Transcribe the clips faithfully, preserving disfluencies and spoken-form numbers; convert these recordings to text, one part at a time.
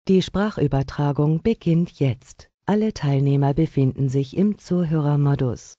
Die Sprachübertragung beginnt jetzt. Alle Teilnehmer befinden sich im Zuhörermodus.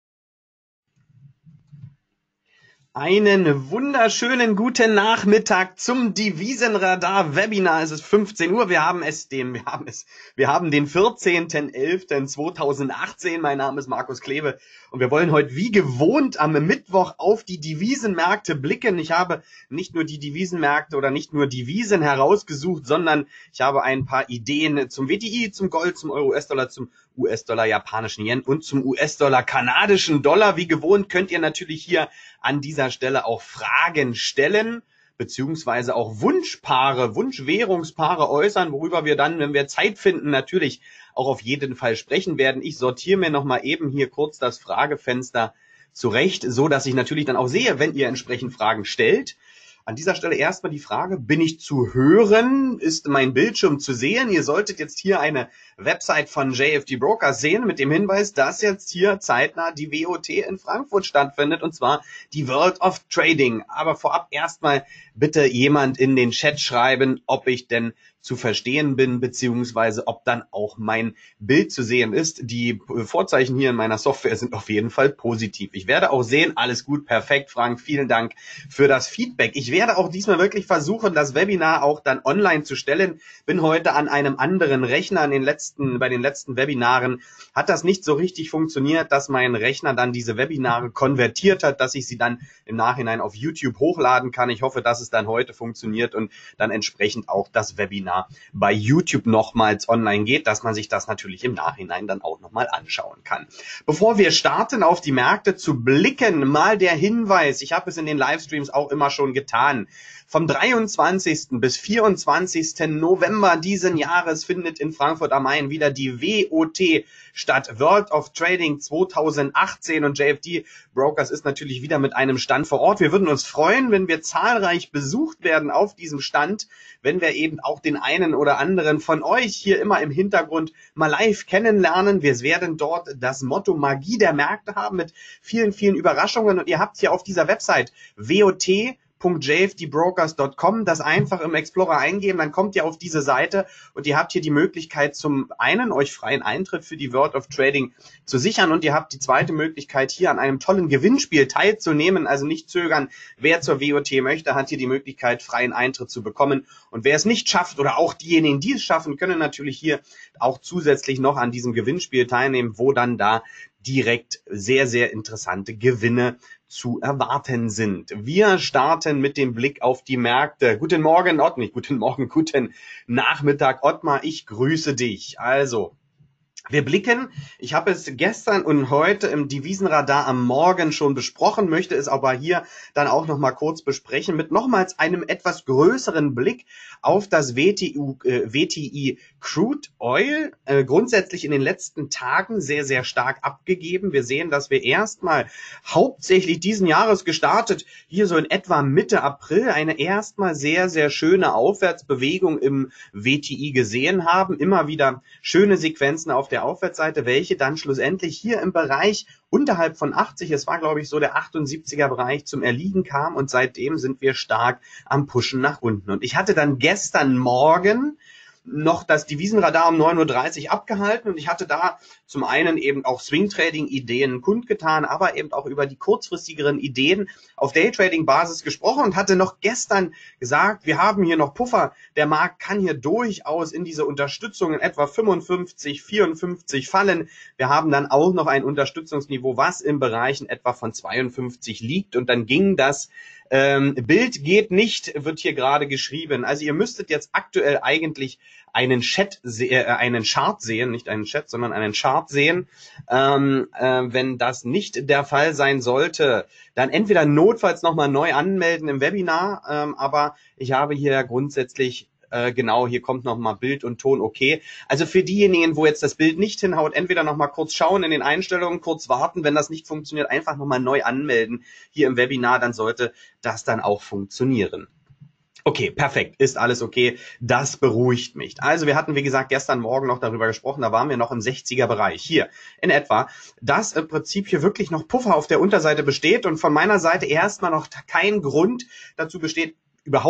Einen wunderschönen guten Nachmittag zum Devisenradar-Webinar. Es ist fünfzehn Uhr. Wir haben es dem, wir haben es, wir haben den vierzehnten elften zweitausendachtzehn. Mein Name ist Markus Kleve und wir wollen heute wie gewohnt am Mittwoch auf die Devisenmärkte blicken. Ich habe nicht nur die Devisenmärkte oder nicht nur Devisen herausgesucht, sondern ich habe ein paar Ideen zum W T I, zum Gold, zum Euro-U S-Dollar, zum U S-Dollar, japanischen Yen und zum U S-Dollar, kanadischen Dollar. Wie gewohnt könnt ihr natürlich hier an dieser Stelle auch Fragen stellen, beziehungsweise auch Wunschpaare, Wunschwährungspaare äußern, worüber wir dann, wenn wir Zeit finden, natürlich auch auf jeden Fall sprechen werden. Ich sortiere mir nochmal eben hier kurz das Fragefenster zurecht, so dass ich natürlich dann auch sehe, wenn ihr entsprechend Fragen stellt. An dieser Stelle erstmal die Frage, bin ich zu hören? Ist mein Bildschirm zu sehen? Ihr solltet jetzt hier eine Website von J F D Brokers sehen mit dem Hinweis, dass jetzt hier zeitnah die W O T in Frankfurt stattfindet, und zwar die World of Trading. Aber vorab erstmal bitte jemand in den Chat schreiben, ob ich denn zu verstehen bin, beziehungsweise ob dann auch mein Bild zu sehen ist. Die Vorzeichen hier in meiner Software sind auf jeden Fall positiv. Ich werde auch sehen, alles gut, perfekt, Frank, vielen Dank für das Feedback. Ich werde auch diesmal wirklich versuchen, das Webinar auch dann online zu stellen. Bin heute an einem anderen Rechner. In den letzten, bei den letzten Webinaren hat das nicht so richtig funktioniert, dass mein Rechner dann diese Webinare konvertiert hat, dass ich sie dann im Nachhinein auf YouTube hochladen kann. Ich hoffe, dass es dann heute funktioniert und dann entsprechend auch das Webinar bei YouTube nochmals online geht, dass man sich das natürlich im Nachhinein dann auch nochmal anschauen kann. Bevor wir starten, auf die Märkte zu blicken, mal der Hinweis, ich habe es in den Livestreams auch immer schon getan. Vom dreiundzwanzigsten bis vierundzwanzigsten November diesen Jahres findet in Frankfurt am Main wieder die W O T statt, World of Trading zweitausendachtzehn, und J F D Brokers ist natürlich wieder mit einem Stand vor Ort. Wir würden uns freuen, wenn wir zahlreich besucht werden auf diesem Stand, wenn wir eben auch den einen oder anderen von euch hier immer im Hintergrund mal live kennenlernen. Wir werden dort das Motto Magie der Märkte haben mit vielen, vielen Überraschungen, und ihr habt hier auf dieser Website W O T Punkt J F D Brokers Punkt com, das einfach im Explorer eingeben, dann kommt ihr auf diese Seite und ihr habt hier die Möglichkeit, zum einen euch freien Eintritt für die World of Trading zu sichern, und ihr habt die zweite Möglichkeit, hier an einem tollen Gewinnspiel teilzunehmen. Also nicht zögern, wer zur W O T möchte, hat hier die Möglichkeit, freien Eintritt zu bekommen, und wer es nicht schafft oder auch diejenigen, die es schaffen, können natürlich hier auch zusätzlich noch an diesem Gewinnspiel teilnehmen, wo dann da direkt sehr, sehr interessante Gewinne zu erwarten sind. Wir starten mit dem Blick auf die Märkte. Guten Morgen, Ott, nicht guten Morgen, guten Nachmittag, Ottmar, ich grüße dich. Also, wir blicken, ich habe es gestern und heute im Devisenradar am Morgen schon besprochen, möchte es aber hier dann auch noch mal kurz besprechen, mit nochmals einem etwas größeren Blick auf das W T U, äh, W T I Crude Oil. Äh, grundsätzlich in den letzten Tagen sehr, sehr stark abgegeben. Wir sehen, dass wir erstmal hauptsächlich diesen Jahres gestartet, hier so in etwa Mitte April, eine erstmal sehr, sehr schöne Aufwärtsbewegung im W T I gesehen haben. Immer wieder schöne Sequenzen auf der Aufwärtsseite, welche dann schlussendlich hier im Bereich unterhalb von achtzig, es war glaube ich so der achtundsiebziger Bereich, zum Erliegen kam, und seitdem sind wir stark am Pushen nach unten. Und ich hatte dann gestern Morgen noch das Devisenradar um neun Uhr dreißig abgehalten, und ich hatte da zum einen eben auch Swing-Trading-Ideen kundgetan, aber eben auch über die kurzfristigeren Ideen auf Day-Trading-Basis gesprochen und hatte noch gestern gesagt, wir haben hier noch Puffer, der Markt kann hier durchaus in diese Unterstützung in etwa fünfundfünfzig, vierundfünfzig fallen. Wir haben dann auch noch ein Unterstützungsniveau, was im Bereich in etwa von zweiundfünfzig liegt, und dann ging das Ähm, Bild geht nicht, wird hier gerade geschrieben. Also ihr müsstet jetzt aktuell eigentlich einen Chat, äh, einen Chart sehen, nicht einen Chat, sondern einen Chart sehen. Ähm, äh, wenn das nicht der Fall sein sollte, dann entweder notfalls nochmal neu anmelden im Webinar, ähm, aber ich habe hier grundsätzlich genau, hier kommt nochmal Bild und Ton, okay. Also für diejenigen, wo jetzt das Bild nicht hinhaut, entweder nochmal kurz schauen in den Einstellungen, kurz warten, wenn das nicht funktioniert, einfach nochmal neu anmelden hier im Webinar, dann sollte das dann auch funktionieren. Okay, perfekt, ist alles okay, das beruhigt mich. Also wir hatten, wie gesagt, gestern Morgen noch darüber gesprochen, da waren wir noch im sechziger Bereich, hier in etwa, dass im Prinzip hier wirklich noch Puffer auf der Unterseite besteht und von meiner Seite erstmal noch kein Grund dazu besteht, überhaupt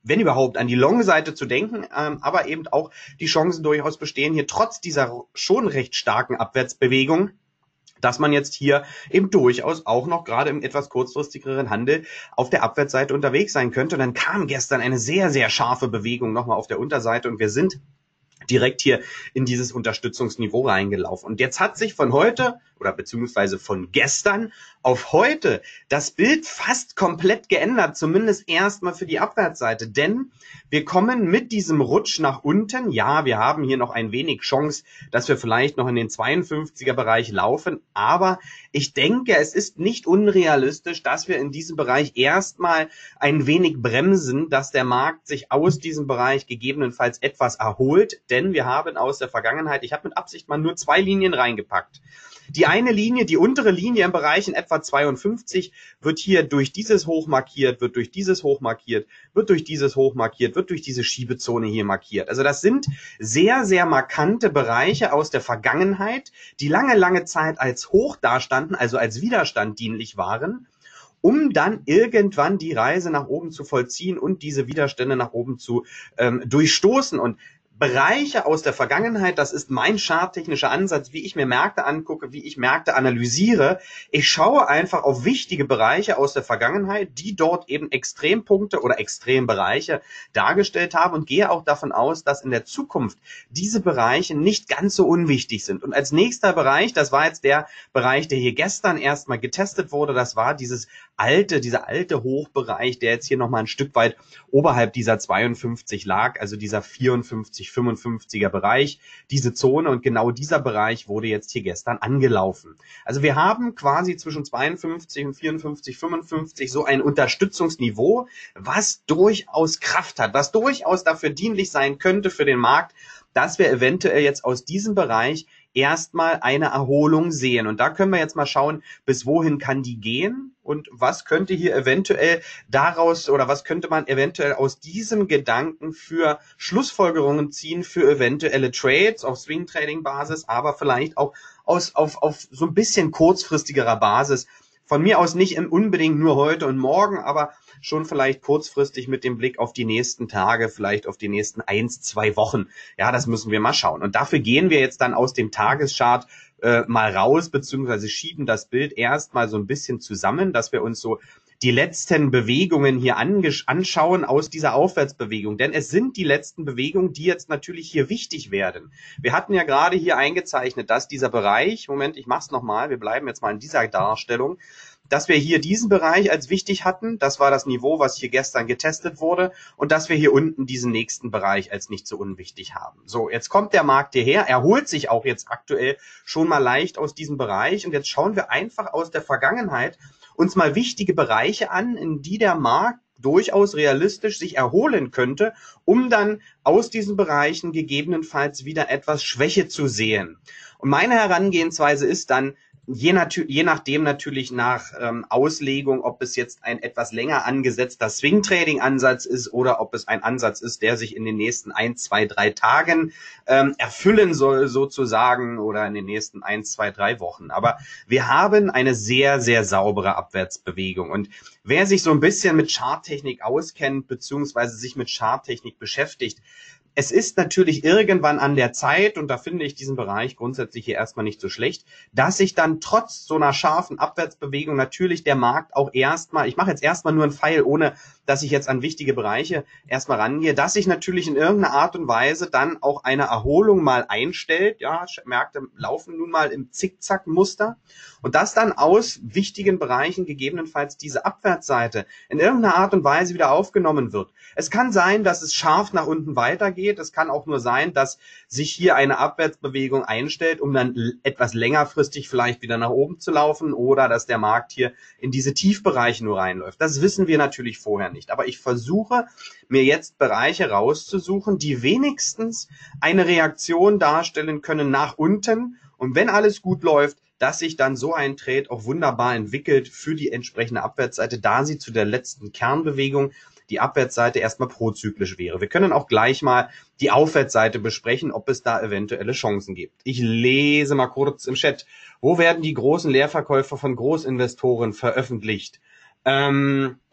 wenn überhaupt, an die Long-Seite zu denken, ähm, aber eben auch die Chancen durchaus bestehen, hier trotz dieser schon recht starken Abwärtsbewegung, dass man jetzt hier eben durchaus auch noch gerade im etwas kurzfristigeren Handel auf der Abwärtsseite unterwegs sein könnte. Und dann kam gestern eine sehr, sehr scharfe Bewegung nochmal auf der Unterseite und wir sind direkt hier in dieses Unterstützungsniveau reingelaufen. Und jetzt hat sich von heute oder beziehungsweise von gestern auf heute das Bild fast komplett geändert, zumindest erstmal für die Abwärtsseite, denn wir kommen mit diesem Rutsch nach unten. Ja, wir haben hier noch ein wenig Chance, dass wir vielleicht noch in den zweiundfünfziger Bereich laufen, aber ich denke, es ist nicht unrealistisch, dass wir in diesem Bereich erstmal ein wenig bremsen, dass der Markt sich aus diesem Bereich gegebenenfalls etwas erholt, denn wir haben aus der Vergangenheit, ich habe mit Absicht mal nur zwei Linien reingepackt. Die eine Linie, die untere Linie im Bereich in etwa zweiundfünfzig, wird hier durch dieses Hoch markiert, wird durch dieses Hoch markiert, wird durch dieses Hoch markiert, wird durch diese Schiebezone hier markiert. Also das sind sehr, sehr markante Bereiche aus der Vergangenheit, die lange, lange Zeit als Hoch dastanden, also als Widerstand dienlich waren, um dann irgendwann die Reise nach oben zu vollziehen und diese Widerstände nach oben zu ähm, durchstoßen. Und Bereiche aus der Vergangenheit, das ist mein charttechnischer Ansatz, wie ich mir Märkte angucke, wie ich Märkte analysiere. Ich schaue einfach auf wichtige Bereiche aus der Vergangenheit, die dort eben Extrempunkte oder Extrembereiche dargestellt haben und gehe auch davon aus, dass in der Zukunft diese Bereiche nicht ganz so unwichtig sind. Und als nächster Bereich, das war jetzt der Bereich, der hier gestern erstmal getestet wurde, das war dieses alte, dieser alte Hochbereich, der jetzt hier nochmal ein Stück weit oberhalb dieser zweiundfünfzig lag, also dieser vierundfünfzig, fünfundfünfziger Bereich, diese Zone, und genau dieser Bereich wurde jetzt hier gestern angelaufen. Also wir haben quasi zwischen zweiundfünfzig und vierundfünfzig, fünfundfünfzig so ein Unterstützungsniveau, was durchaus Kraft hat, was durchaus dafür dienlich sein könnte für den Markt, dass wir eventuell jetzt aus diesem Bereich erstmal eine Erholung sehen. Und da können wir jetzt mal schauen, bis wohin kann die gehen und was könnte hier eventuell daraus oder was könnte man eventuell aus diesem Gedanken für Schlussfolgerungen ziehen für eventuelle Trades auf Swing-Trading-Basis, aber vielleicht auch aus, auf, auf so ein bisschen kurzfristigerer Basis. Von mir aus nicht unbedingt nur heute und morgen, aber schon vielleicht kurzfristig mit dem Blick auf die nächsten Tage, vielleicht auf die nächsten eins, zwei Wochen. Ja, das müssen wir mal schauen. Und dafür gehen wir jetzt dann aus dem Tageschart äh, mal raus, beziehungsweise schieben das Bild erstmal so ein bisschen zusammen, dass wir uns so die letzten Bewegungen hier anschauen aus dieser Aufwärtsbewegung. Denn es sind die letzten Bewegungen, die jetzt natürlich hier wichtig werden. Wir hatten ja gerade hier eingezeichnet, dass dieser Bereich, Moment, ich mache es nochmal, wir bleiben jetzt mal in dieser Darstellung, dass wir hier diesen Bereich als wichtig hatten, das war das Niveau, was hier gestern getestet wurde, und dass wir hier unten diesen nächsten Bereich als nicht so unwichtig haben. So, jetzt kommt der Markt hierher, erholt sich auch jetzt aktuell schon mal leicht aus diesem Bereich, und jetzt schauen wir einfach aus der Vergangenheit uns mal wichtige Bereiche an, in die der Markt durchaus realistisch sich erholen könnte, um dann aus diesen Bereichen gegebenenfalls wieder etwas Schwäche zu sehen. Und meine Herangehensweise ist dann, Je, je nachdem natürlich nach ähm, Auslegung, ob es jetzt ein etwas länger angesetzter Swing-Trading-Ansatz ist oder ob es ein Ansatz ist, der sich in den nächsten ein, zwei, drei Tagen ähm, erfüllen soll sozusagen oder in den nächsten ein, zwei, drei Wochen. Aber wir haben eine sehr, sehr saubere Abwärtsbewegung. Und wer sich so ein bisschen mit Charttechnik auskennt beziehungsweise sich mit Charttechnik beschäftigt, es ist natürlich irgendwann an der Zeit, und da finde ich diesen Bereich grundsätzlich hier erstmal nicht so schlecht, dass sich dann trotz so einer scharfen Abwärtsbewegung natürlich der Markt auch erstmal, ich mache jetzt erstmal nur einen Pfeil, ohne dass ich jetzt an wichtige Bereiche erstmal rangehe, dass sich natürlich in irgendeiner Art und Weise dann auch eine Erholung mal einstellt. Ja, Märkte laufen nun mal im Zickzack-Muster, und dass dann aus wichtigen Bereichen gegebenenfalls diese Abwärtsseite in irgendeiner Art und Weise wieder aufgenommen wird. Es kann sein, dass es scharf nach unten weitergeht. Es kann auch nur sein, dass sich hier eine Abwärtsbewegung einstellt, um dann etwas längerfristig vielleicht wieder nach oben zu laufen, oder dass der Markt hier in diese Tiefbereiche nur reinläuft. Das wissen wir natürlich vorher nicht. Aber ich versuche, mir jetzt Bereiche rauszusuchen, die wenigstens eine Reaktion darstellen können nach unten. Und wenn alles gut läuft, dass sich dann so ein Trade auch wunderbar entwickelt für die entsprechende Abwärtsseite, da sie zu der letzten Kernbewegung, die Abwärtsseite, erstmal prozyklisch wäre. Wir können auch gleich mal die Aufwärtsseite besprechen, ob es da eventuelle Chancen gibt. Ich lese mal kurz im Chat. Wo werden die großen Leerverkäufe von Großinvestoren veröffentlicht? Ähm,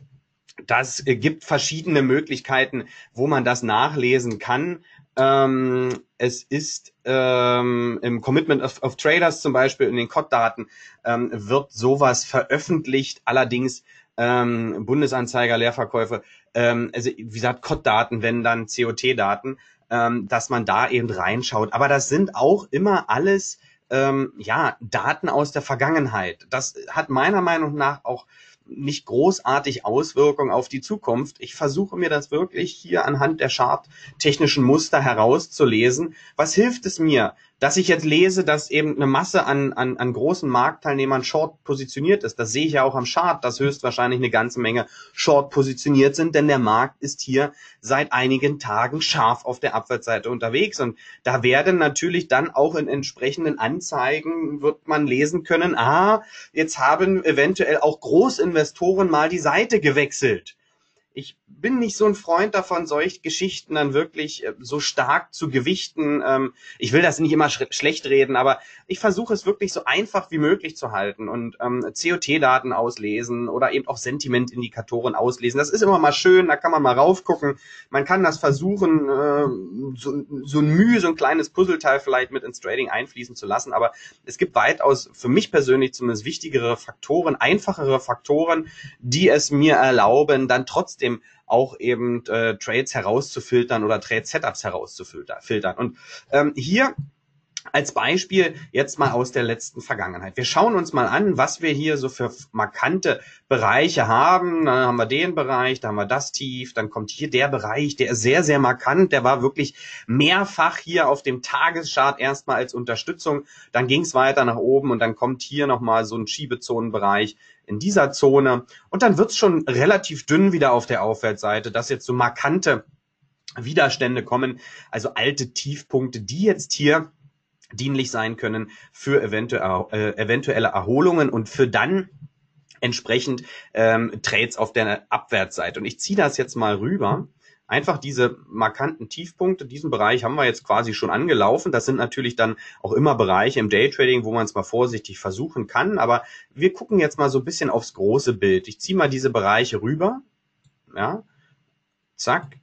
Das äh, gibt verschiedene Möglichkeiten, wo man das nachlesen kann. Ähm, es ist ähm, im Commitment of, of Traders zum Beispiel in den C O D-Daten ähm, wird sowas veröffentlicht. Allerdings ähm, Bundesanzeiger, Leerverkäufe, ähm, also wie gesagt C O D-Daten, wenn dann C O T-Daten, ähm, dass man da eben reinschaut. Aber das sind auch immer alles ähm, ja Daten aus der Vergangenheit. Das hat meiner Meinung nach auch nicht großartig Auswirkungen auf die Zukunft. Ich versuche mir das wirklich hier anhand der charttechnischen Muster herauszulesen. Was hilft es mir, dass ich jetzt lese, dass eben eine Masse an, an, an großen Marktteilnehmern short positioniert ist? Das sehe ich ja auch am Chart, dass höchstwahrscheinlich eine ganze Menge short positioniert sind, denn der Markt ist hier seit einigen Tagen scharf auf der Abwärtsseite unterwegs. Und da werden natürlich dann auch in entsprechenden Anzeigen, wird man lesen können, ah, jetzt haben eventuell auch Großinvestoren mal die Seite gewechselt. Ich bin nicht so ein Freund davon, solche Geschichten dann wirklich so stark zu gewichten. Ich will das nicht immer sch schlecht reden, aber ich versuche es wirklich so einfach wie möglich zu halten und ähm, C O T-Daten auslesen oder eben auch Sentimentindikatoren auslesen. Das ist immer mal schön, da kann man mal raufgucken. Man kann das versuchen, äh, so, so ein Mühe, so ein kleines Puzzleteil vielleicht mit ins Trading einfließen zu lassen, aber es gibt weitaus für mich persönlich zumindest wichtigere Faktoren, einfachere Faktoren, die es mir erlauben, dann trotzdem auch eben äh, Trades herauszufiltern oder Trade-Setups herauszufiltern. Und ähm, hier als Beispiel jetzt mal aus der letzten Vergangenheit. Wir schauen uns mal an, was wir hier so für markante Bereiche haben. Dann haben wir den Bereich, dann haben wir das Tief, dann kommt hier der Bereich, der ist sehr, sehr markant. Der war wirklich mehrfach hier auf dem Tageschart erstmal als Unterstützung. Dann ging es weiter nach oben und dann kommt hier nochmal so ein Schiebezonenbereich in dieser Zone. Und dann wird es schon relativ dünn wieder auf der Aufwärtsseite, dass jetzt so markante Widerstände kommen, also alte Tiefpunkte, die jetzt hier dienlich sein können für eventuell, äh, eventuelle Erholungen und für dann entsprechend ähm, Trades auf der Abwärtsseite. Und ich ziehe das jetzt mal rüber. Einfach diese markanten Tiefpunkte, diesen Bereich haben wir jetzt quasi schon angelaufen. Das sind natürlich dann auch immer Bereiche im Daytrading, wo man es mal vorsichtig versuchen kann. Aber wir gucken jetzt mal so ein bisschen aufs große Bild. Ich ziehe mal diese Bereiche rüber. Ja, zack.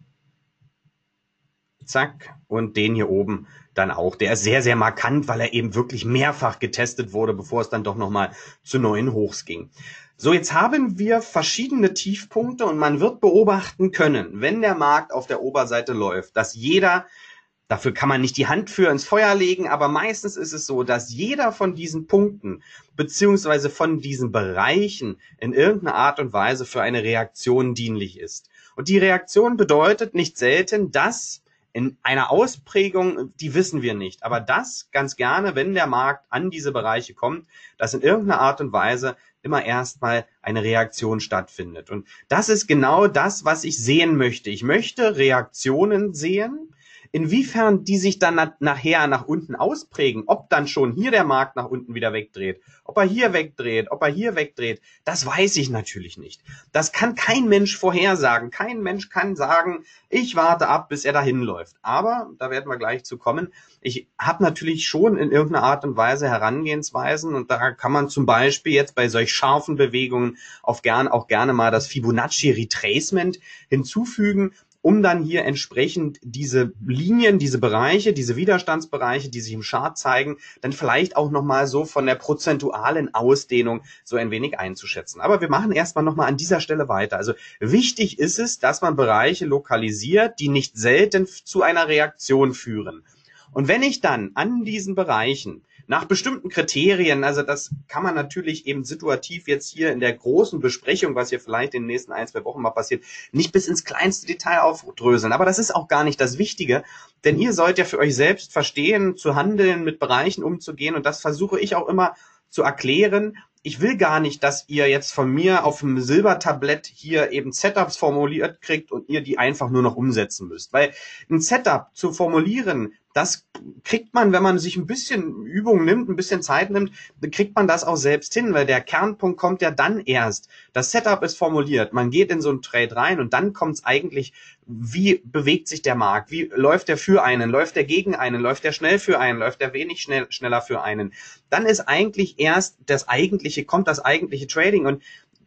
Zack, und den hier oben dann auch. Der ist sehr, sehr markant, weil er eben wirklich mehrfach getestet wurde, bevor es dann doch nochmal zu neuen Hochs ging. So, jetzt haben wir verschiedene Tiefpunkte und man wird beobachten können, wenn der Markt auf der Oberseite läuft, dass jeder, dafür kann man nicht die Hand für ins Feuer legen, aber meistens ist es so, dass jeder von diesen Punkten beziehungsweise von diesen Bereichen in irgendeiner Art und Weise für eine Reaktion dienlich ist. Und die Reaktion bedeutet nicht selten, dass in einer Ausprägung, die wissen wir nicht, aber das ganz gerne, wenn der Markt an diese Bereiche kommt, dass in irgendeiner Art und Weise immer erstmal eine Reaktion stattfindet. Und das ist genau das, was ich sehen möchte. Ich möchte Reaktionen sehen, inwiefern die sich dann na- nachher nach unten ausprägen, ob dann schon hier der Markt nach unten wieder wegdreht, ob er hier wegdreht, ob er hier wegdreht, das weiß ich natürlich nicht. Das kann kein Mensch vorhersagen. Kein Mensch kann sagen, ich warte ab, bis er dahin läuft. Aber, da werden wir gleich zu kommen, ich habe natürlich schon in irgendeiner Art und Weise Herangehensweisen und da kann man zum Beispiel jetzt bei solch scharfen Bewegungen auf gern, auch gerne mal das Fibonacci Retracement hinzufügen, um dann hier entsprechend diese Linien, diese Bereiche, diese Widerstandsbereiche, die sich im Chart zeigen, dann vielleicht auch nochmal so von der prozentualen Ausdehnung so ein wenig einzuschätzen. Aber wir machen erstmal nochmal an dieser Stelle weiter. Also wichtig ist es, dass man Bereiche lokalisiert, die nicht selten zu einer Reaktion führen. Und wenn ich dann an diesen Bereichen nach bestimmten Kriterien, also das kann man natürlich eben situativ jetzt hier in der großen Besprechung, was hier vielleicht in den nächsten ein, zwei Wochen mal passiert, nicht bis ins kleinste Detail aufdröseln. Aber das ist auch gar nicht das Wichtige, denn ihr sollt ja für euch selbst verstehen, zu handeln, mit Bereichen umzugehen und das versuche ich auch immer zu erklären. Ich will gar nicht, dass ihr jetzt von mir auf dem Silbertablett hier eben Setups formuliert kriegt und ihr die einfach nur noch umsetzen müsst. Weil ein Setup zu formulieren, das kriegt man, wenn man sich ein bisschen Übung nimmt, ein bisschen Zeit nimmt, kriegt man das auch selbst hin, weil der Kernpunkt kommt ja dann erst. Das Setup ist formuliert, man geht in so einen Trade rein und dann kommt es eigentlich, wie bewegt sich der Markt, wie läuft der für einen, läuft der gegen einen, läuft der schnell für einen, läuft der wenig schnell, schneller für einen. Dann ist eigentlich erst das eigentliche, kommt das eigentliche Trading und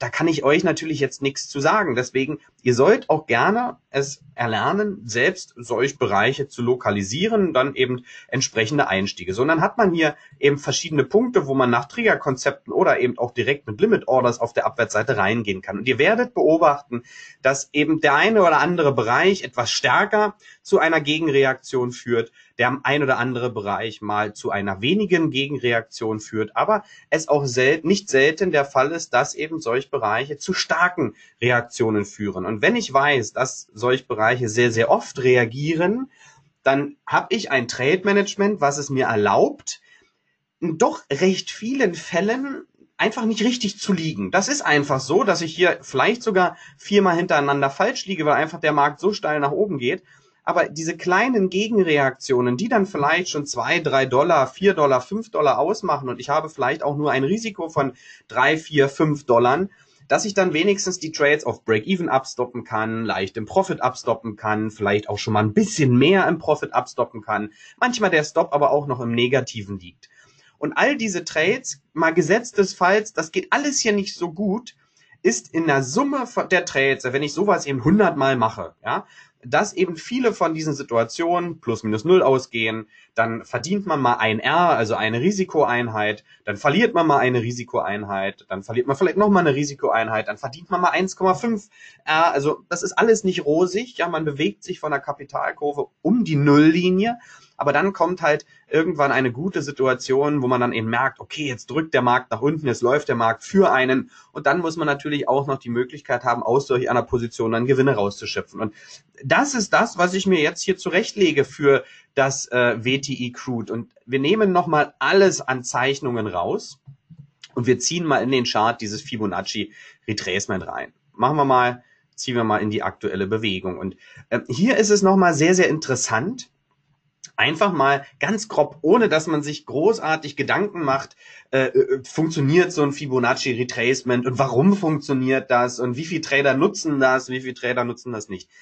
da kann ich euch natürlich jetzt nichts zu sagen. Deswegen, ihr sollt auch gerne es erlernen, selbst solche Bereiche zu lokalisieren, dann eben entsprechende Einstiege. So, und dann hat man hier eben verschiedene Punkte, wo man nach Triggerkonzepten oder eben auch direkt mit Limit Orders auf der Abwärtsseite reingehen kann. Und ihr werdet beobachten, dass eben der eine oder andere Bereich etwas stärker zu einer Gegenreaktion führt, der ein oder andere Bereich mal zu einer wenigen Gegenreaktion führt, aber es auch sel- nicht selten der Fall ist, dass eben solche Bereiche zu starken Reaktionen führen. Und wenn ich weiß, dass solche Bereiche sehr, sehr oft reagieren, dann habe ich ein Trade-Management, was es mir erlaubt, in doch recht vielen Fällen einfach nicht richtig zu liegen. Das ist einfach so, dass ich hier vielleicht sogar viermal hintereinander falsch liege, weil einfach der Markt so steil nach oben geht. Aber diese kleinen Gegenreaktionen, die dann vielleicht schon zwei, drei Dollar, vier Dollar, fünf Dollar ausmachen und ich habe vielleicht auch nur ein Risiko von drei, vier, fünf Dollar, dass ich dann wenigstens die Trades auf Break-Even abstoppen kann, leicht im Profit abstoppen kann, vielleicht auch schon mal ein bisschen mehr im Profit abstoppen kann, manchmal der Stop aber auch noch im Negativen liegt. Und all diese Trades, mal gesetzt des Falls, das geht alles hier nicht so gut, ist in der Summe der Trades, wenn ich sowas eben hundert Mal mache, ja, dass eben viele von diesen Situationen plus minus null ausgehen, dann verdient man mal ein R, also eine Risikoeinheit, dann verliert man mal eine Risikoeinheit, dann verliert man vielleicht nochmal eine Risikoeinheit, dann verdient man mal eins Komma fünf R, also das ist alles nicht rosig, ja, man bewegt sich von der Kapitalkurve um die Nulllinie, aber dann kommt halt irgendwann eine gute Situation, wo man dann eben merkt, okay, jetzt drückt der Markt nach unten, jetzt läuft der Markt für einen und dann muss man natürlich auch noch die Möglichkeit haben, aus solch einer Position dann Gewinne rauszuschöpfen. Und das ist das, was ich mir jetzt hier zurechtlege für das äh, W T I Crude. Und wir nehmen nochmal alles an Zeichnungen raus und wir ziehen mal in den Chart dieses Fibonacci Retracement rein. Machen wir mal, ziehen wir mal in die aktuelle Bewegung. Und äh, hier ist es nochmal sehr, sehr interessant, einfach mal ganz grob, ohne dass man sich großartig Gedanken macht, äh, äh, funktioniert so ein Fibonacci Retracement und warum funktioniert das und wie viele Trader nutzen das, wie viele Trader nutzen das nicht.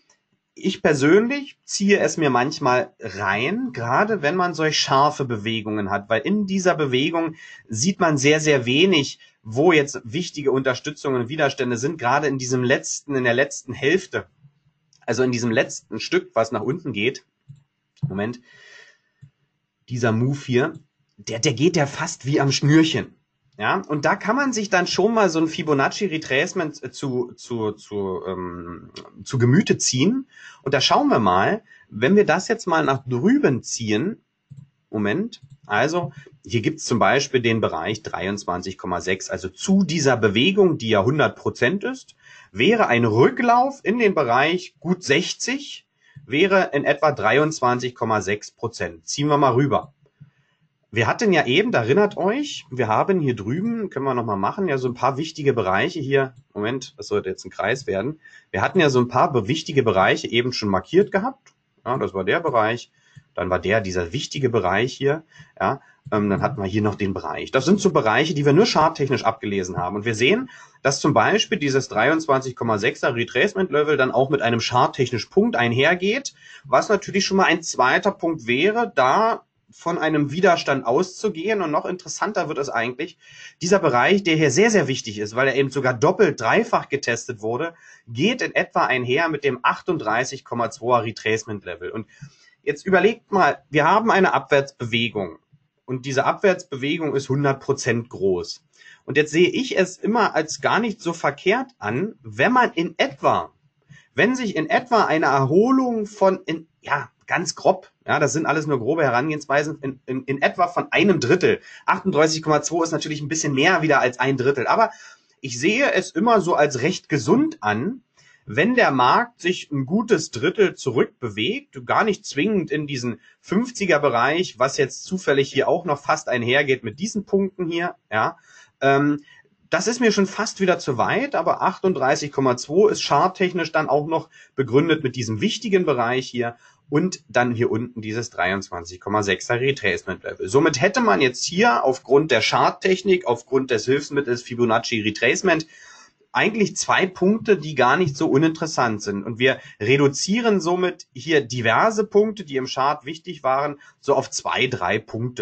Ich persönlich ziehe es mir manchmal rein, gerade wenn man solch scharfe Bewegungen hat, weil in dieser Bewegung sieht man sehr, sehr wenig, wo jetzt wichtige Unterstützungen und Widerstände sind, gerade in diesem letzten, in der letzten Hälfte, also in diesem letzten Stück, was nach unten geht. Moment, dieser Move hier, der, der geht ja fast wie am Schnürchen. Ja, und da kann man sich dann schon mal so ein Fibonacci Retracement zu, zu, zu, ähm, zu Gemüte ziehen. Und da schauen wir mal, wenn wir das jetzt mal nach drüben ziehen, Moment, also hier gibt es zum Beispiel den Bereich dreiundzwanzig Komma sechs, also zu dieser Bewegung, die ja hundert Prozent ist, wäre ein Rücklauf in den Bereich gut sechzig, wäre in etwa dreiundzwanzig Komma sechs Prozent. Ziehen wir mal rüber. Wir hatten ja eben, da erinnert euch, wir haben hier drüben, können wir nochmal machen, ja so ein paar wichtige Bereiche hier. Moment, das sollte jetzt ein Kreis werden. Wir hatten ja so ein paar wichtige Bereiche eben schon markiert gehabt. Ja, das war der Bereich. Dann war der, dieser wichtige Bereich hier. Ja, ähm, dann hatten wir hier noch den Bereich. Das sind so Bereiche, die wir nur charttechnisch abgelesen haben. Und wir sehen, dass zum Beispiel dieses dreiundzwanzig Komma sechser Retracement Level dann auch mit einem charttechnischen Punkt einhergeht, was natürlich schon mal ein zweiter Punkt wäre, da von einem Widerstand auszugehen. Und noch interessanter wird es eigentlich, dieser Bereich, der hier sehr, sehr wichtig ist, weil er eben sogar doppelt, dreifach getestet wurde, geht in etwa einher mit dem achtunddreißig Komma zweier Retracement Level. Und jetzt überlegt mal, wir haben eine Abwärtsbewegung und diese Abwärtsbewegung ist hundert Prozent groß. Und jetzt sehe ich es immer als gar nicht so verkehrt an, wenn man in etwa, wenn sich in etwa eine Erholung von, in, ja, ganz grob, ja, das sind alles nur grobe Herangehensweisen, in, in, in etwa von einem Drittel. achtunddreißig Komma zwei ist natürlich ein bisschen mehr wieder als ein Drittel, aber ich sehe es immer so als recht gesund an, wenn der Markt sich ein gutes Drittel zurückbewegt, gar nicht zwingend in diesen fünfziger Bereich, was jetzt zufällig hier auch noch fast einhergeht mit diesen Punkten hier, ja, ähm, das ist mir schon fast wieder zu weit, aber achtunddreißig Komma zwei ist charttechnisch dann auch noch begründet mit diesem wichtigen Bereich hier und dann hier unten dieses dreiundzwanzig Komma sechser Retracement Level. Somit hätte man jetzt hier aufgrund der Charttechnik, aufgrund des Hilfsmittels Fibonacci Retracement eigentlich zwei Punkte, die gar nicht so uninteressant sind. Und wir reduzieren somit hier diverse Punkte, die im Chart wichtig waren, so auf zwei, drei Punkte.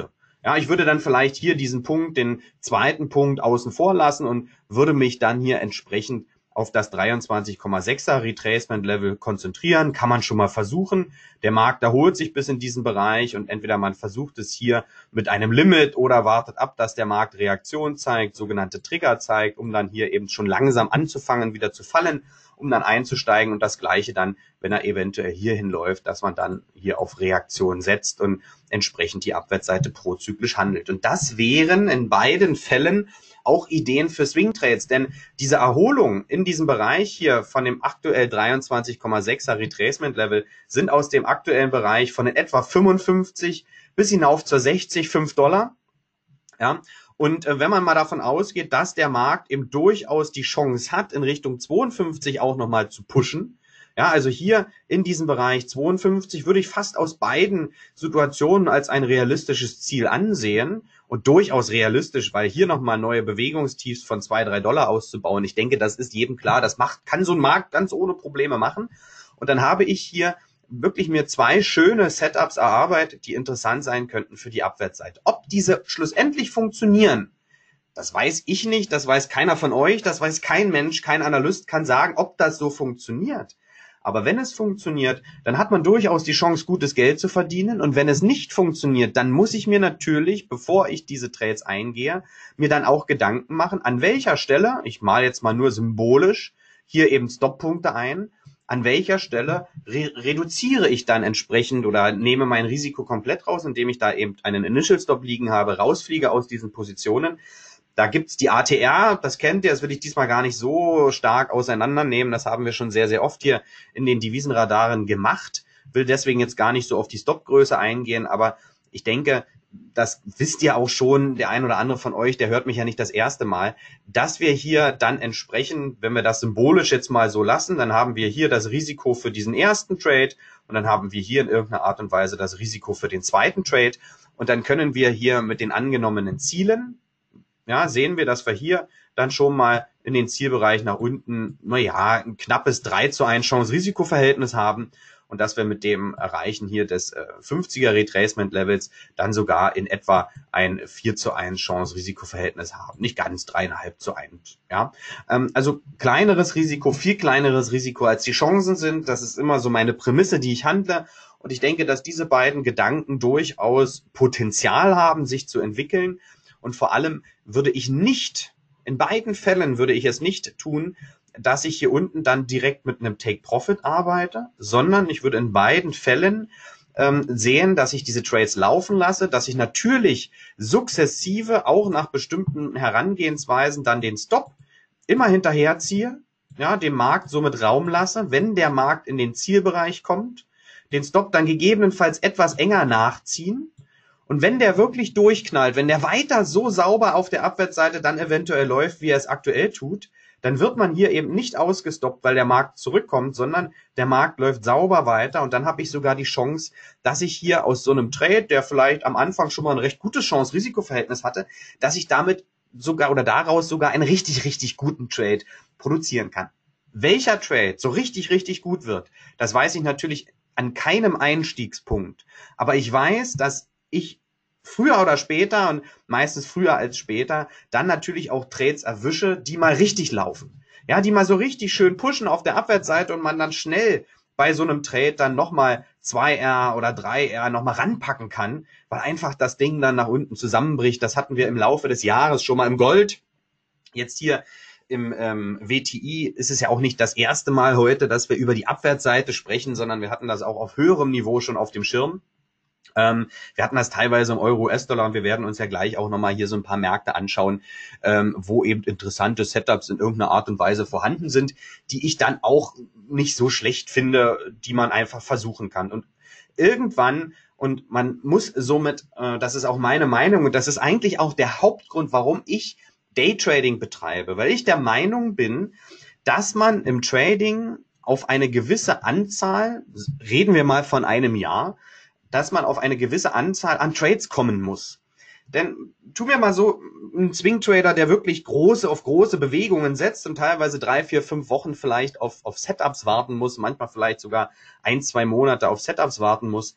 Ja, ich würde dann vielleicht hier diesen Punkt, den zweiten Punkt außen vor lassen und würde mich dann hier entsprechend auf das dreiundzwanzig Komma sechser Retracement Level konzentrieren. Kann man schon mal versuchen. Der Markt erholt sich bis in diesen Bereich und entweder man versucht es hier mit einem Limit oder wartet ab, dass der Markt Reaktion zeigt, sogenannte Trigger zeigt, um dann hier eben schon langsam anzufangen, wieder zu fallen, um dann einzusteigen und das Gleiche dann, wenn er eventuell hierhin läuft, dass man dann hier auf Reaktion setzt und entsprechend die Abwärtsseite prozyklisch handelt. Und das wären in beiden Fällen auch Ideen für Swing Trades, denn diese Erholung in diesem Bereich hier von dem aktuell dreiundzwanzig Komma sechser Retracement Level sind aus dem aktuellen Bereich von den etwa fünfundfünfzig bis hinauf zur sechzig, fünf Dollar. Ja, und äh, wenn man mal davon ausgeht, dass der Markt eben durchaus die Chance hat, in Richtung zweiundfünfzig auch nochmal zu pushen, ja, also hier in diesem Bereich zweiundfünfzig würde ich fast aus beiden Situationen als ein realistisches Ziel ansehen und durchaus realistisch, weil hier nochmal neue Bewegungstiefs von zwei, drei Dollar auszubauen. Ich denke, das ist jedem klar, das macht, kann so ein Markt ganz ohne Probleme machen. Und dann habe ich hier wirklich mir zwei schöne Setups erarbeitet, die interessant sein könnten für die Abwärtsseite. Ob diese schlussendlich funktionieren, das weiß ich nicht, das weiß keiner von euch, das weiß kein Mensch, kein Analyst kann sagen, ob das so funktioniert. Aber wenn es funktioniert, dann hat man durchaus die Chance, gutes Geld zu verdienen. Und wenn es nicht funktioniert, dann muss ich mir natürlich, bevor ich diese Trades eingehe, mir dann auch Gedanken machen, an welcher Stelle, ich male jetzt mal nur symbolisch, hier eben Stoppunkte ein, an welcher Stelle re reduziere ich dann entsprechend oder nehme mein Risiko komplett raus, indem ich da eben einen Initial Stop liegen habe, rausfliege aus diesen Positionen. Da gibt's die A T R, das kennt ihr, das will ich diesmal gar nicht so stark auseinandernehmen. Das haben wir schon sehr, sehr oft hier in den Devisenradaren gemacht. Will deswegen jetzt gar nicht so auf die Stopgröße eingehen, aber ich denke, das wisst ihr auch schon, der ein oder andere von euch, der hört mich ja nicht das erste Mal, dass wir hier dann entsprechend, wenn wir das symbolisch jetzt mal so lassen, dann haben wir hier das Risiko für diesen ersten Trade und dann haben wir hier in irgendeiner Art und Weise das Risiko für den zweiten Trade und dann können wir hier mit den angenommenen Zielen, ja, sehen wir, dass wir hier dann schon mal in den Zielbereich nach unten, naja, ein knappes drei zu eins Chance-Risiko-Verhältnis haben und dass wir mit dem Erreichen hier des äh, fünfziger Retracement-Levels dann sogar in etwa ein vier zu eins Chance-Risiko-Verhältnis haben. Nicht ganz drei Komma fünf zu eins. Ja? Ähm, also kleineres Risiko, viel kleineres Risiko als die Chancen sind. Das ist immer so meine Prämisse, die ich handle. Und ich denke, dass diese beiden Gedanken durchaus Potenzial haben, sich zu entwickeln. Und vor allem würde ich nicht, in beiden Fällen würde ich es nicht tun, dass ich hier unten dann direkt mit einem Take-Profit arbeite, sondern ich würde in beiden Fällen ähm, sehen, dass ich diese Trades laufen lasse, dass ich natürlich sukzessive auch nach bestimmten Herangehensweisen dann den Stop immer hinterherziehe, ja, dem Markt somit Raum lasse, wenn der Markt in den Zielbereich kommt, den Stop dann gegebenenfalls etwas enger nachziehen. Und wenn der wirklich durchknallt, wenn der weiter so sauber auf der Abwärtsseite dann eventuell läuft, wie er es aktuell tut, dann wird man hier eben nicht ausgestoppt, weil der Markt zurückkommt, sondern der Markt läuft sauber weiter und dann habe ich sogar die Chance, dass ich hier aus so einem Trade, der vielleicht am Anfang schon mal ein recht gutes Chance-Risiko-Verhältnis hatte, dass ich damit sogar oder daraus sogar einen richtig, richtig guten Trade produzieren kann. Welcher Trade so richtig, richtig gut wird, das weiß ich natürlich an keinem Einstiegspunkt. Aber ich weiß, dass ich früher oder später und meistens früher als später dann natürlich auch Trades erwische, die mal richtig laufen. Ja, die mal so richtig schön pushen auf der Abwärtsseite und man dann schnell bei so einem Trade dann nochmal zwei R oder drei R nochmal ranpacken kann, weil einfach das Ding dann nach unten zusammenbricht. Das hatten wir im Laufe des Jahres schon mal im Gold. Jetzt hier im ähm, W T I ist es ja auch nicht das erste Mal heute, dass wir über die Abwärtsseite sprechen, sondern wir hatten das auch auf höherem Niveau schon auf dem Schirm. Ähm, wir hatten das teilweise im Euro-U S-Dollar und wir werden uns ja gleich auch nochmal hier so ein paar Märkte anschauen, ähm, wo eben interessante Setups in irgendeiner Art und Weise vorhanden sind, die ich dann auch nicht so schlecht finde, die man einfach versuchen kann. Und irgendwann, und man muss somit, äh, das ist auch meine Meinung und das ist eigentlich auch der Hauptgrund, warum ich Daytrading betreibe, weil ich der Meinung bin, dass man im Trading auf eine gewisse Anzahl, reden wir mal von einem Jahr, dass man auf eine gewisse Anzahl an Trades kommen muss. Denn tu mir mal so, ein Swing-Trader, der wirklich große auf große Bewegungen setzt und teilweise drei, vier, fünf Wochen vielleicht auf, auf Setups warten muss, manchmal vielleicht sogar ein, zwei Monate auf Setups warten muss,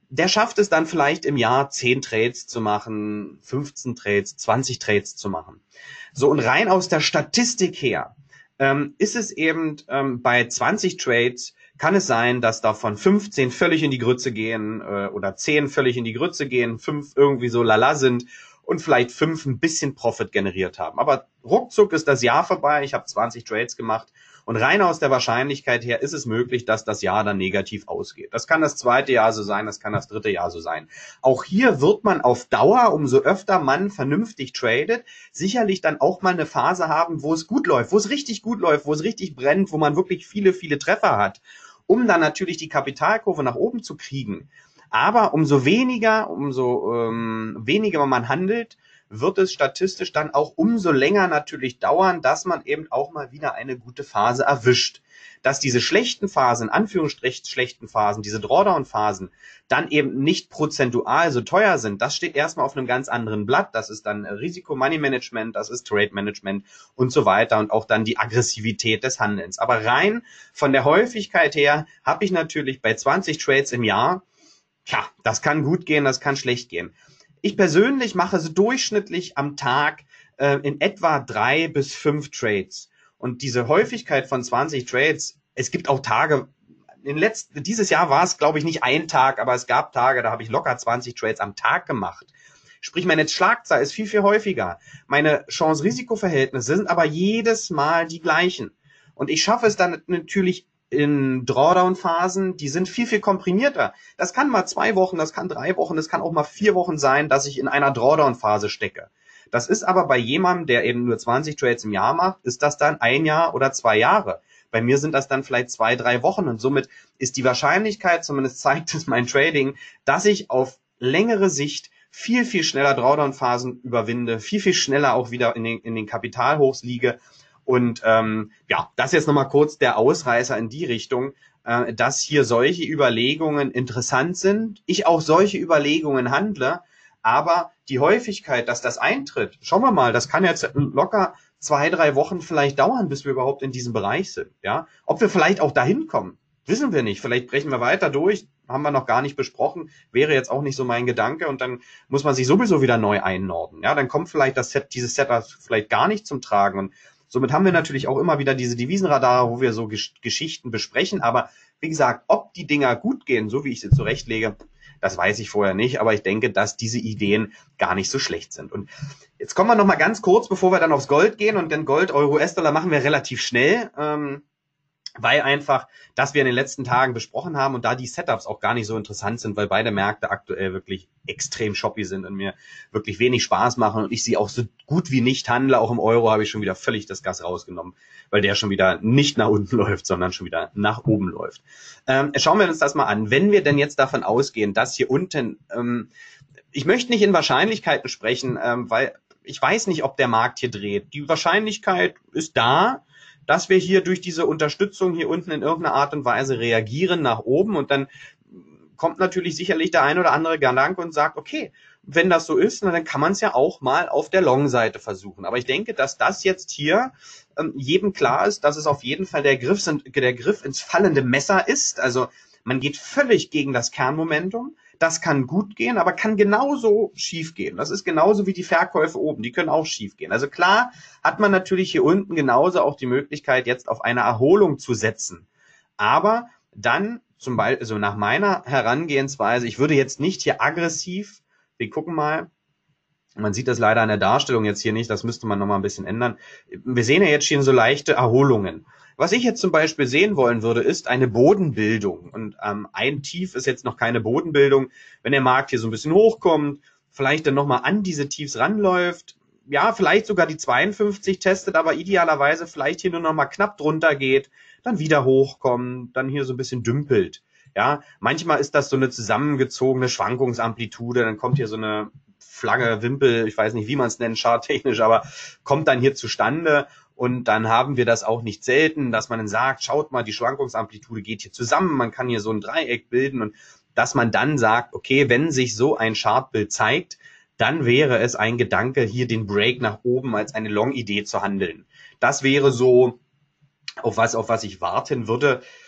der schafft es dann vielleicht im Jahr zehn Trades zu machen, fünfzehn Trades, zwanzig Trades zu machen. So, und rein aus der Statistik her ähm, ist es eben ähm, bei zwanzig Trades, kann es sein, dass davon fünfzehn völlig in die Grütze gehen äh, oder zehn völlig in die Grütze gehen, fünf irgendwie so lala sind und vielleicht fünf ein bisschen Profit generiert haben. Aber ruckzuck ist das Jahr vorbei, ich habe zwanzig Trades gemacht und rein aus der Wahrscheinlichkeit her ist es möglich, dass das Jahr dann negativ ausgeht. Das kann das zweite Jahr so sein, das kann das dritte Jahr so sein. Auch hier wird man auf Dauer, umso öfter man vernünftig tradet, sicherlich dann auch mal eine Phase haben, wo es gut läuft, wo es richtig gut läuft, wo es richtig brennt, wo man wirklich viele, viele Treffer hat, um dann natürlich die Kapitalkurve nach oben zu kriegen. Aber umso weniger, umso ähm, weniger man handelt, wird es statistisch dann auch umso länger natürlich dauern, dass man eben auch mal wieder eine gute Phase erwischt. Dass diese schlechten Phasen, in Anführungsstrichen schlechten Phasen, diese Drawdown-Phasen, dann eben nicht prozentual so teuer sind, das steht erstmal auf einem ganz anderen Blatt. Das ist dann Risiko-Money-Management, das ist Trade-Management und so weiter und auch dann die Aggressivität des Handelns. Aber rein von der Häufigkeit her habe ich natürlich bei zwanzig Trades im Jahr, tja, das kann gut gehen, das kann schlecht gehen. Ich persönlich mache so durchschnittlich am Tag äh, in etwa drei bis fünf Trades. Und diese Häufigkeit von zwanzig Trades, es gibt auch Tage, in letzten, dieses Jahr war es, glaube ich, nicht ein Tag, aber es gab Tage, da habe ich locker zwanzig Trades am Tag gemacht. Sprich, meine Schlagzahl ist viel, viel häufiger. Meine Chance-Risiko-Verhältnisse sind aber jedes Mal die gleichen. Und ich schaffe es dann natürlich in Drawdown-Phasen, die sind viel, viel komprimierter. Das kann mal zwei Wochen, das kann drei Wochen, das kann auch mal vier Wochen sein, dass ich in einer Drawdown-Phase stecke. Das ist aber bei jemandem, der eben nur zwanzig Trades im Jahr macht, ist das dann ein Jahr oder zwei Jahre. Bei mir sind das dann vielleicht zwei, drei Wochen und somit ist die Wahrscheinlichkeit, zumindest zeigt es mein Trading, dass ich auf längere Sicht viel, viel schneller Drawdown-Phasen überwinde, viel, viel schneller auch wieder in den, in den Kapitalhochs liege. Und ähm, ja, das jetzt nochmal kurz der Ausreißer in die Richtung, äh, dass hier solche Überlegungen interessant sind. Ich auch solche Überlegungen handle, aber die Häufigkeit, dass das eintritt, schauen wir mal, das kann jetzt locker zwei, drei Wochen vielleicht dauern, bis wir überhaupt in diesem Bereich sind. Ja, ob wir vielleicht auch dahin kommen, wissen wir nicht. Vielleicht brechen wir weiter durch, haben wir noch gar nicht besprochen, wäre jetzt auch nicht so mein Gedanke und dann muss man sich sowieso wieder neu einnorden. Ja, dann kommt vielleicht das Set, dieses Setup vielleicht gar nicht zum Tragen und somit haben wir natürlich auch immer wieder diese Devisenradare, wo wir so Gesch- Geschichten besprechen. Aber wie gesagt, ob die Dinger gut gehen, so wie ich sie zurechtlege, das weiß ich vorher nicht. Aber ich denke, dass diese Ideen gar nicht so schlecht sind. Und jetzt kommen wir noch mal ganz kurz, bevor wir dann aufs Gold gehen. Und den Gold, Euro, U S-Dollar machen wir relativ schnell. Ähm, weil einfach, dass wir in den letzten Tagen besprochen haben und da die Setups auch gar nicht so interessant sind, weil beide Märkte aktuell wirklich extrem shoppy sind und mir wirklich wenig Spaß machen und ich sie auch so gut wie nicht handle. Auch im Euro habe ich schon wieder völlig das Gas rausgenommen, weil der schon wieder nicht nach unten läuft, sondern schon wieder nach oben läuft. Ähm, schauen wir uns das mal an. Wenn wir denn jetzt davon ausgehen, dass hier unten, ähm, ich möchte nicht in Wahrscheinlichkeiten sprechen, ähm, weil ich weiß nicht, ob der Markt hier dreht. Die Wahrscheinlichkeit ist da, dass wir hier durch diese Unterstützung hier unten in irgendeiner Art und Weise reagieren nach oben und dann kommt natürlich sicherlich der ein oder andere Gedanke und sagt, okay, wenn das so ist, dann kann man es ja auch mal auf der Long-Seite versuchen. Aber ich denke, dass das jetzt hier ähm, jedem klar ist, dass es auf jeden Fall der Griff, sind, der Griff ins fallende Messer ist. Also man geht völlig gegen das Kernmomentum. Das kann gut gehen, aber kann genauso schief gehen. Das ist genauso wie die Verkäufe oben, die können auch schief gehen. Also klar hat man natürlich hier unten genauso auch die Möglichkeit, jetzt auf eine Erholung zu setzen. Aber dann zum Beispiel, also nach meiner Herangehensweise, ich würde jetzt nicht hier aggressiv, wir gucken mal, man sieht das leider an der Darstellung jetzt hier nicht, das müsste man nochmal ein bisschen ändern. Wir sehen ja jetzt hier so leichte Erholungen. Was ich jetzt zum Beispiel sehen wollen würde, ist eine Bodenbildung. Und ähm, ein Tief ist jetzt noch keine Bodenbildung. Wenn der Markt hier so ein bisschen hochkommt, vielleicht dann nochmal an diese Tiefs ranläuft, ja, vielleicht sogar die zweiundfünfzig testet, aber idealerweise vielleicht hier nur nochmal knapp drunter geht, dann wieder hochkommt, dann hier so ein bisschen dümpelt. Ja, manchmal ist das so eine zusammengezogene Schwankungsamplitude, dann kommt hier so eine Flagge, Wimpel, ich weiß nicht, wie man es nennt, charttechnisch, aber kommt dann hier zustande. Und dann haben wir das auch nicht selten, dass man dann sagt, schaut mal, die Schwankungsamplitude geht hier zusammen, man kann hier so ein Dreieck bilden und dass man dann sagt, okay, wenn sich so ein Chartbild zeigt, dann wäre es ein Gedanke, hier den Break nach oben als eine Long-Idee zu handeln. Das wäre so, auf was, auf was ich warten würde.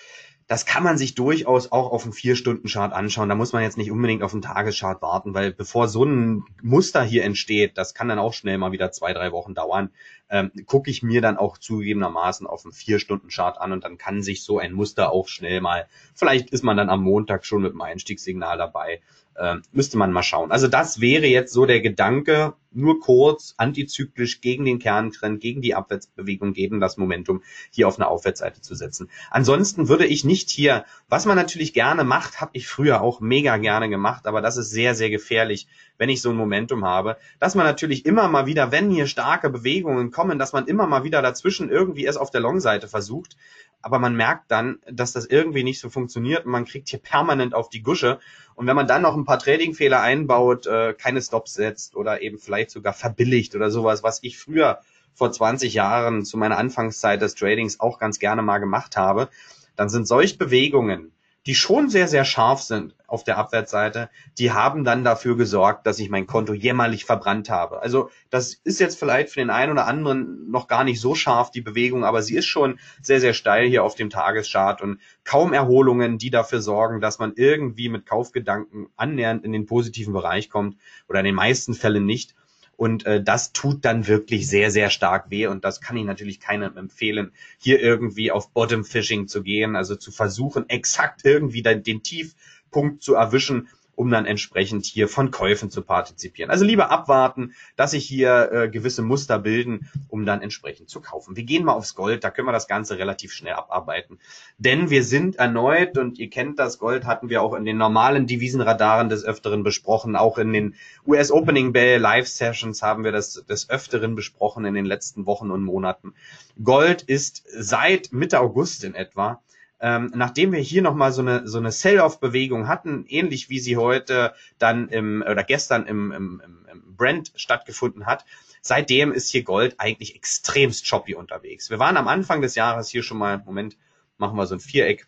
das kann man sich durchaus auch auf einen vier-Stunden-Chart anschauen. Da muss man jetzt nicht unbedingt auf einen Tageschart warten, weil bevor so ein Muster hier entsteht, das kann dann auch schnell mal wieder zwei, drei Wochen dauern, ähm, gucke ich mir dann auch zugegebenermaßen auf einen vier-Stunden-Chart an und dann kann sich so ein Muster auch schnell mal, vielleicht ist man dann am Montag schon mit dem Einstiegssignal dabei, ähm, müsste man mal schauen. Also das wäre jetzt so der Gedanke, nur kurz, antizyklisch gegen den Kerntrend, gegen die Abwärtsbewegung, gegen das Momentum hier auf eine Aufwärtsseite zu setzen. Ansonsten würde ich nicht hier, was man natürlich gerne macht, habe ich früher auch mega gerne gemacht, aber das ist sehr, sehr gefährlich, wenn ich so ein Momentum habe, dass man natürlich immer mal wieder, wenn hier starke Bewegungen kommen, dass man immer mal wieder dazwischen irgendwie es auf der Long-Seite versucht, aber man merkt dann, dass das irgendwie nicht so funktioniert und man kriegt hier permanent auf die Gusche. Und wenn man dann noch ein paar Trading-Fehler einbaut, äh, keine Stops setzt oder eben vielleicht sogar verbilligt oder sowas, was ich früher vor zwanzig Jahren zu meiner Anfangszeit des Tradings auch ganz gerne mal gemacht habe, dann sind solche Bewegungen, die schon sehr, sehr scharf sind auf der Abwärtsseite, die haben dann dafür gesorgt, dass ich mein Konto jämmerlich verbrannt habe. Also das ist jetzt vielleicht für den einen oder anderen noch gar nicht so scharf, die Bewegung, aber sie ist schon sehr, sehr steil hier auf dem Tageschart und kaum Erholungen, die dafür sorgen, dass man irgendwie mit Kaufgedanken annähernd in den positiven Bereich kommt oder in den meisten Fällen nicht. Und äh, das tut dann wirklich sehr, sehr stark weh. Und das kann ich natürlich keinem empfehlen, hier irgendwie auf Bottom Fishing zu gehen, also zu versuchen, exakt irgendwie den, den Tiefpunkt zu erwischen, um dann entsprechend hier von Käufen zu partizipieren. Also lieber abwarten, dass sich hier äh, gewisse Muster bilden, um dann entsprechend zu kaufen. Wir gehen mal aufs Gold, da können wir das Ganze relativ schnell abarbeiten. Denn wir sind erneut, und ihr kennt das, Gold hatten wir auch in den normalen Devisenradaren des Öfteren besprochen, auch in den U S Opening Bell Live Sessions haben wir das des Öfteren besprochen in den letzten Wochen und Monaten. Gold ist seit Mitte August in etwa, Ähm, nachdem wir hier nochmal so eine so eine Sell-Off-Bewegung hatten, ähnlich wie sie heute dann im oder gestern im, im, im Brent stattgefunden hat, seitdem ist hier Gold eigentlich extremst choppy unterwegs. Wir waren am Anfang des Jahres hier schon mal, Moment, machen wir so ein Viereck.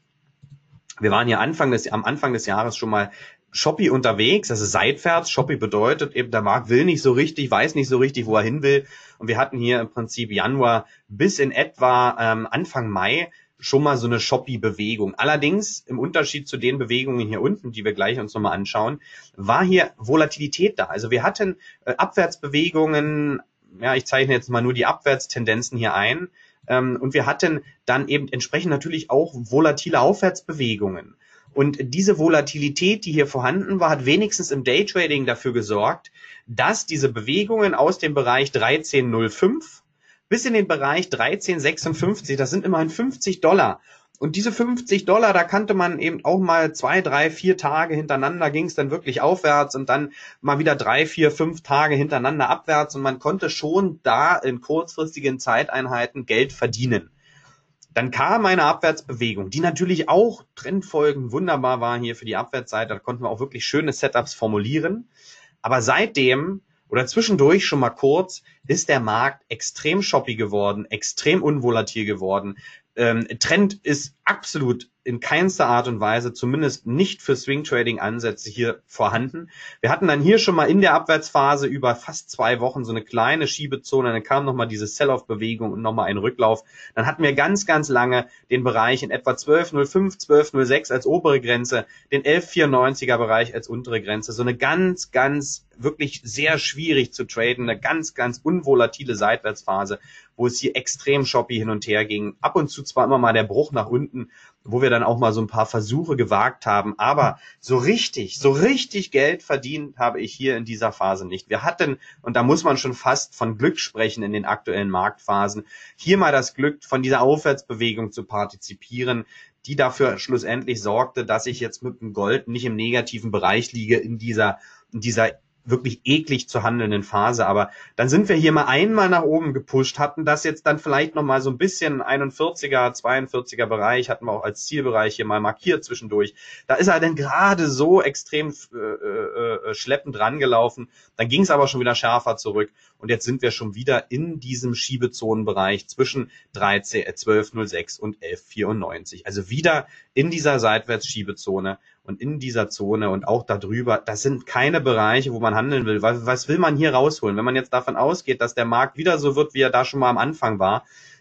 Wir waren hier Anfang des, am Anfang des Jahres schon mal choppy unterwegs, also seitwärts. Choppy bedeutet eben, der Markt will nicht so richtig, weiß nicht so richtig, wo er hin will. Und wir hatten hier im Prinzip Januar bis in etwa ähm, Anfang Mai schon mal so eine Choppy-Bewegung. Allerdings, im Unterschied zu den Bewegungen hier unten, die wir gleich uns nochmal anschauen, war hier Volatilität da. Also wir hatten äh, Abwärtsbewegungen, ja, ich zeichne jetzt mal nur die Abwärtstendenzen hier ein, ähm, und wir hatten dann eben entsprechend natürlich auch volatile Aufwärtsbewegungen. Und diese Volatilität, die hier vorhanden war, hat wenigstens im Daytrading dafür gesorgt, dass diese Bewegungen aus dem Bereich dreizehn Komma null fünf bis in den Bereich dreizehn Komma sechsundfünfzig, das sind immerhin fünfzig Dollar. Und diese fünfzig Dollar, da kannte man eben auch mal zwei, drei, vier Tage hintereinander, ging es dann wirklich aufwärts und dann mal wieder drei, vier, fünf Tage hintereinander abwärts und man konnte schon da in kurzfristigen Zeiteinheiten Geld verdienen. Dann kam eine Abwärtsbewegung, die natürlich auch trendfolgend wunderbar war hier für die Abwärtsseite. Da konnten wir auch wirklich schöne Setups formulieren. Aber seitdem oder zwischendurch schon mal kurz ist der Markt extrem choppy geworden, extrem unvolatil geworden. Ähm, Trend ist absolut in keinster Art und Weise, zumindest nicht für Swing-Trading-Ansätze hier vorhanden. Wir hatten dann hier schon mal in der Abwärtsphase über fast zwei Wochen so eine kleine Schiebezone, dann kam nochmal diese Sell-Off-Bewegung und nochmal ein Rücklauf. Dann hatten wir ganz, ganz lange den Bereich in etwa zwölf Komma null fünf, zwölf Komma null sechs als obere Grenze, den elf Komma vierundneunziger Bereich als untere Grenze. So eine ganz, ganz wirklich sehr schwierig zu traden, eine ganz, ganz unvolatile Seitwärtsphase, wo es hier extrem choppy hin und her ging. Ab und zu zwar immer mal der Bruch nach unten, wo wir dann auch mal so ein paar Versuche gewagt haben, aber so richtig, so richtig Geld verdient habe ich hier in dieser Phase nicht. Wir hatten, und da muss man schon fast von Glück sprechen in den aktuellen Marktphasen, hier mal das Glück, von dieser Aufwärtsbewegung zu partizipieren, die dafür schlussendlich sorgte, dass ich jetzt mit dem Gold nicht im negativen Bereich liege in dieser, in dieser wirklich eklig zu handelnden Phase, aber dann sind wir hier mal einmal nach oben gepusht, hatten das jetzt dann vielleicht noch mal so ein bisschen einundvierziger, zweiundvierziger Bereich, hatten wir auch als Zielbereich hier mal markiert zwischendurch. Da ist er dann gerade so extrem äh, äh, schleppend rangelaufen, dann ging es aber schon wieder schärfer zurück und jetzt sind wir schon wieder in diesem Schiebezonenbereich zwischen dreizehn, zwölf Komma null sechs und elf Komma vierundneunzig. Also wieder in dieser Seitwärtsschiebezone. Und in dieser Zone und auch darüber, das sind keine Bereiche, wo man handeln will. Was, was will man hier rausholen? Wenn man jetzt davon ausgeht, dass der Markt wieder so wird, wie er da schon mal am Anfang war,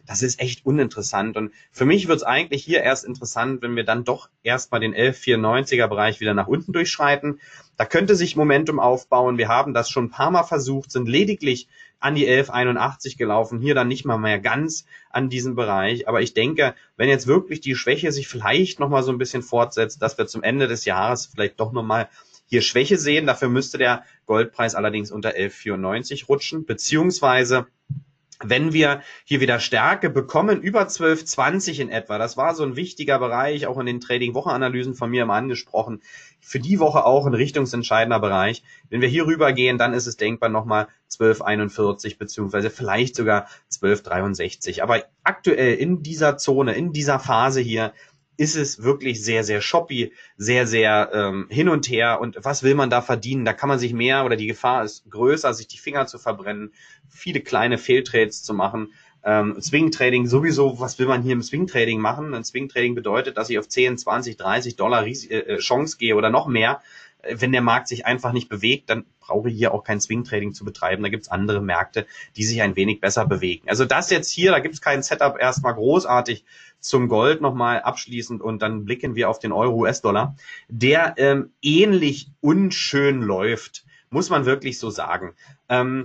das ist echt uninteressant. Und für mich wird es eigentlich hier erst interessant, wenn wir dann doch erstmal den elf Komma vierundneunziger Bereich wieder nach unten durchschreiten. Da könnte sich Momentum aufbauen. Wir haben das schon ein paar Mal versucht, sind lediglich an die elf Komma einundachtzig gelaufen, hier dann nicht mal mehr ganz an diesem Bereich. Aber ich denke, wenn jetzt wirklich die Schwäche sich vielleicht nochmal so ein bisschen fortsetzt, dass wir zum Ende des Jahres vielleicht doch nochmal hier Schwäche sehen. Dafür müsste der Goldpreis allerdings unter elf Komma vierundneunzig rutschen, beziehungsweise wenn wir hier wieder Stärke bekommen, über zwölf Komma zwanzig in etwa, das war so ein wichtiger Bereich, auch in den Trading-Wochenanalysen von mir immer angesprochen, für die Woche auch ein richtungsentscheidender Bereich. Wenn wir hier rübergehen, dann ist es denkbar nochmal zwölf Komma einundvierzig beziehungsweise vielleicht sogar zwölf Komma dreiundsechzig. Aber aktuell in dieser Zone, in dieser Phase hier, ist es wirklich sehr, sehr shoppy, sehr, sehr ähm, hin und her. Und was will man da verdienen? Da kann man sich mehr, oder die Gefahr ist größer, sich die Finger zu verbrennen, viele kleine Fehltrades zu machen. Ähm, Swing Trading sowieso, was will man hier im Swing Trading machen? Ein Swing Trading bedeutet, dass ich auf zehn, zwanzig, dreißig Dollar Ries- äh, Chance gehe oder noch mehr. Wenn der Markt sich einfach nicht bewegt, dann brauche ich hier auch kein Swing Trading zu betreiben. Da gibt es andere Märkte, die sich ein wenig besser bewegen. Also das jetzt hier, da gibt es kein Setup erstmal großartig zum Gold nochmal abschließend, und dann blicken wir auf den Euro-U S-Dollar, der ähm, ähnlich unschön läuft, muss man wirklich so sagen. Ähm,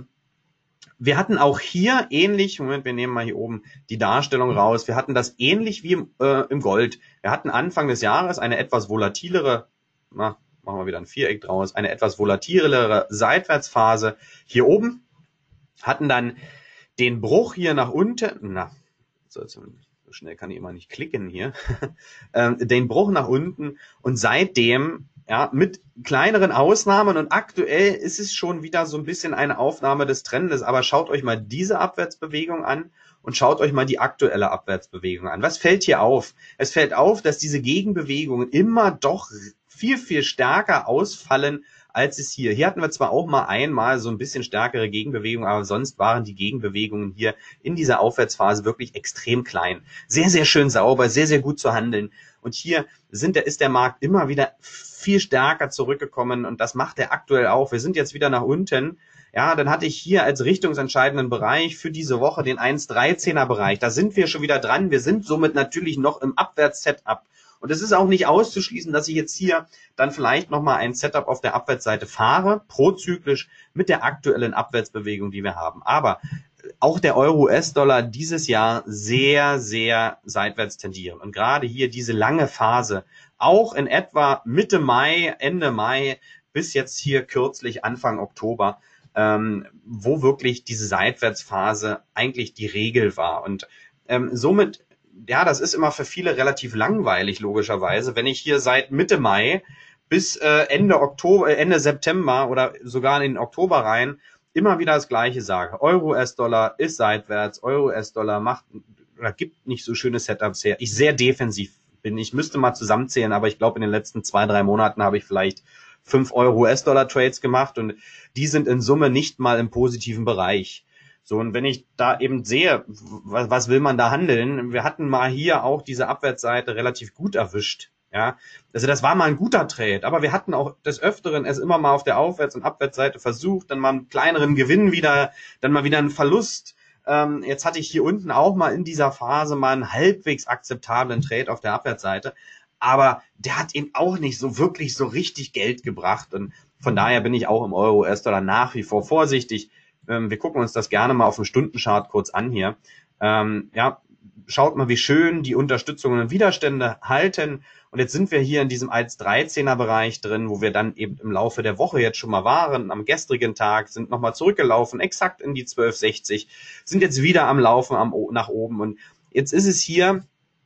Wir hatten auch hier ähnlich, Moment, wir nehmen mal hier oben die Darstellung raus, wir hatten das ähnlich wie im, äh, im Gold. Wir hatten Anfang des Jahres eine etwas volatilere, na, machen wir wieder ein Viereck draus, eine etwas volatilere Seitwärtsphase hier oben, hatten dann den Bruch hier nach unten, na, so, so schnell kann ich immer nicht klicken hier, ähm, den Bruch nach unten, und seitdem, ja, mit kleineren Ausnahmen, und aktuell ist es schon wieder so ein bisschen eine Aufnahme des Trendes, aber schaut euch mal diese Abwärtsbewegung an und schaut euch mal die aktuelle Abwärtsbewegung an. Was fällt hier auf? Es fällt auf, dass diese Gegenbewegungen immer doch viel, viel stärker ausfallen, als es hier. Hier hatten wir zwar auch mal einmal so ein bisschen stärkere Gegenbewegungen, aber sonst waren die Gegenbewegungen hier in dieser Aufwärtsphase wirklich extrem klein. Sehr, sehr schön sauber, sehr, sehr gut zu handeln. Und hier sind, ist der Markt immer wieder viel stärker zurückgekommen, und das macht er aktuell auch. Wir sind jetzt wieder nach unten. Ja, dann hatte ich hier als richtungsentscheidenden Bereich für diese Woche den eins Komma dreizehner Bereich. Da sind wir schon wieder dran. Wir sind somit natürlich noch im Abwärts-Setup. Und es ist auch nicht auszuschließen, dass ich jetzt hier dann vielleicht nochmal ein Setup auf der Abwärtsseite fahre, prozyklisch mit der aktuellen Abwärtsbewegung, die wir haben. Aber auch der Euro-U S-Dollar dieses Jahr sehr, sehr seitwärts tendieren. Und gerade hier diese lange Phase, auch in etwa Mitte Mai, Ende Mai, bis jetzt hier kürzlich Anfang Oktober, ähm, wo wirklich diese Seitwärtsphase eigentlich die Regel war. Und ähm, somit, ja, das ist immer für viele relativ langweilig, logischerweise, wenn ich hier seit Mitte Mai bis äh, Ende Oktober, äh, Ende September oder sogar in den Oktober rein immer wieder das Gleiche sage. Euro-U S-Dollar ist seitwärts, Euro-U S-Dollar macht oder gibt nicht so schöne Setups her. Ich sehr defensiv bin. Ich müsste mal zusammenzählen, aber ich glaube, in den letzten zwei, drei Monaten habe ich vielleicht fünf Euro-U S-Dollar-Trades gemacht, und die sind in Summe nicht mal im positiven Bereich. So, und wenn ich da eben sehe, was, was will man da handeln? Wir hatten mal hier auch diese Abwärtsseite relativ gut erwischt. Ja, also das war mal ein guter Trade, aber wir hatten auch des Öfteren es immer mal auf der Aufwärts- und Abwärtsseite versucht, dann mal einen kleineren Gewinn wieder, dann mal wieder einen Verlust. Ähm, jetzt hatte ich hier unten auch mal in dieser Phase mal einen halbwegs akzeptablen Trade auf der Abwärtsseite, aber der hat eben auch nicht so wirklich so richtig Geld gebracht, und von daher bin ich auch im Euro-U S-Dollar nach wie vor vorsichtig. Ähm, wir gucken uns das gerne mal auf dem Stundenchart kurz an hier. Ähm, ja, schaut mal, wie schön die Unterstützungen und Widerstände halten. Und jetzt sind wir hier in diesem eins Komma dreizehner Bereich drin, wo wir dann eben im Laufe der Woche jetzt schon mal waren. Am gestrigen Tag sind nochmal zurückgelaufen, exakt in die zwölf Komma sechzig, sind jetzt wieder am Laufen am, nach oben. Und jetzt ist es hier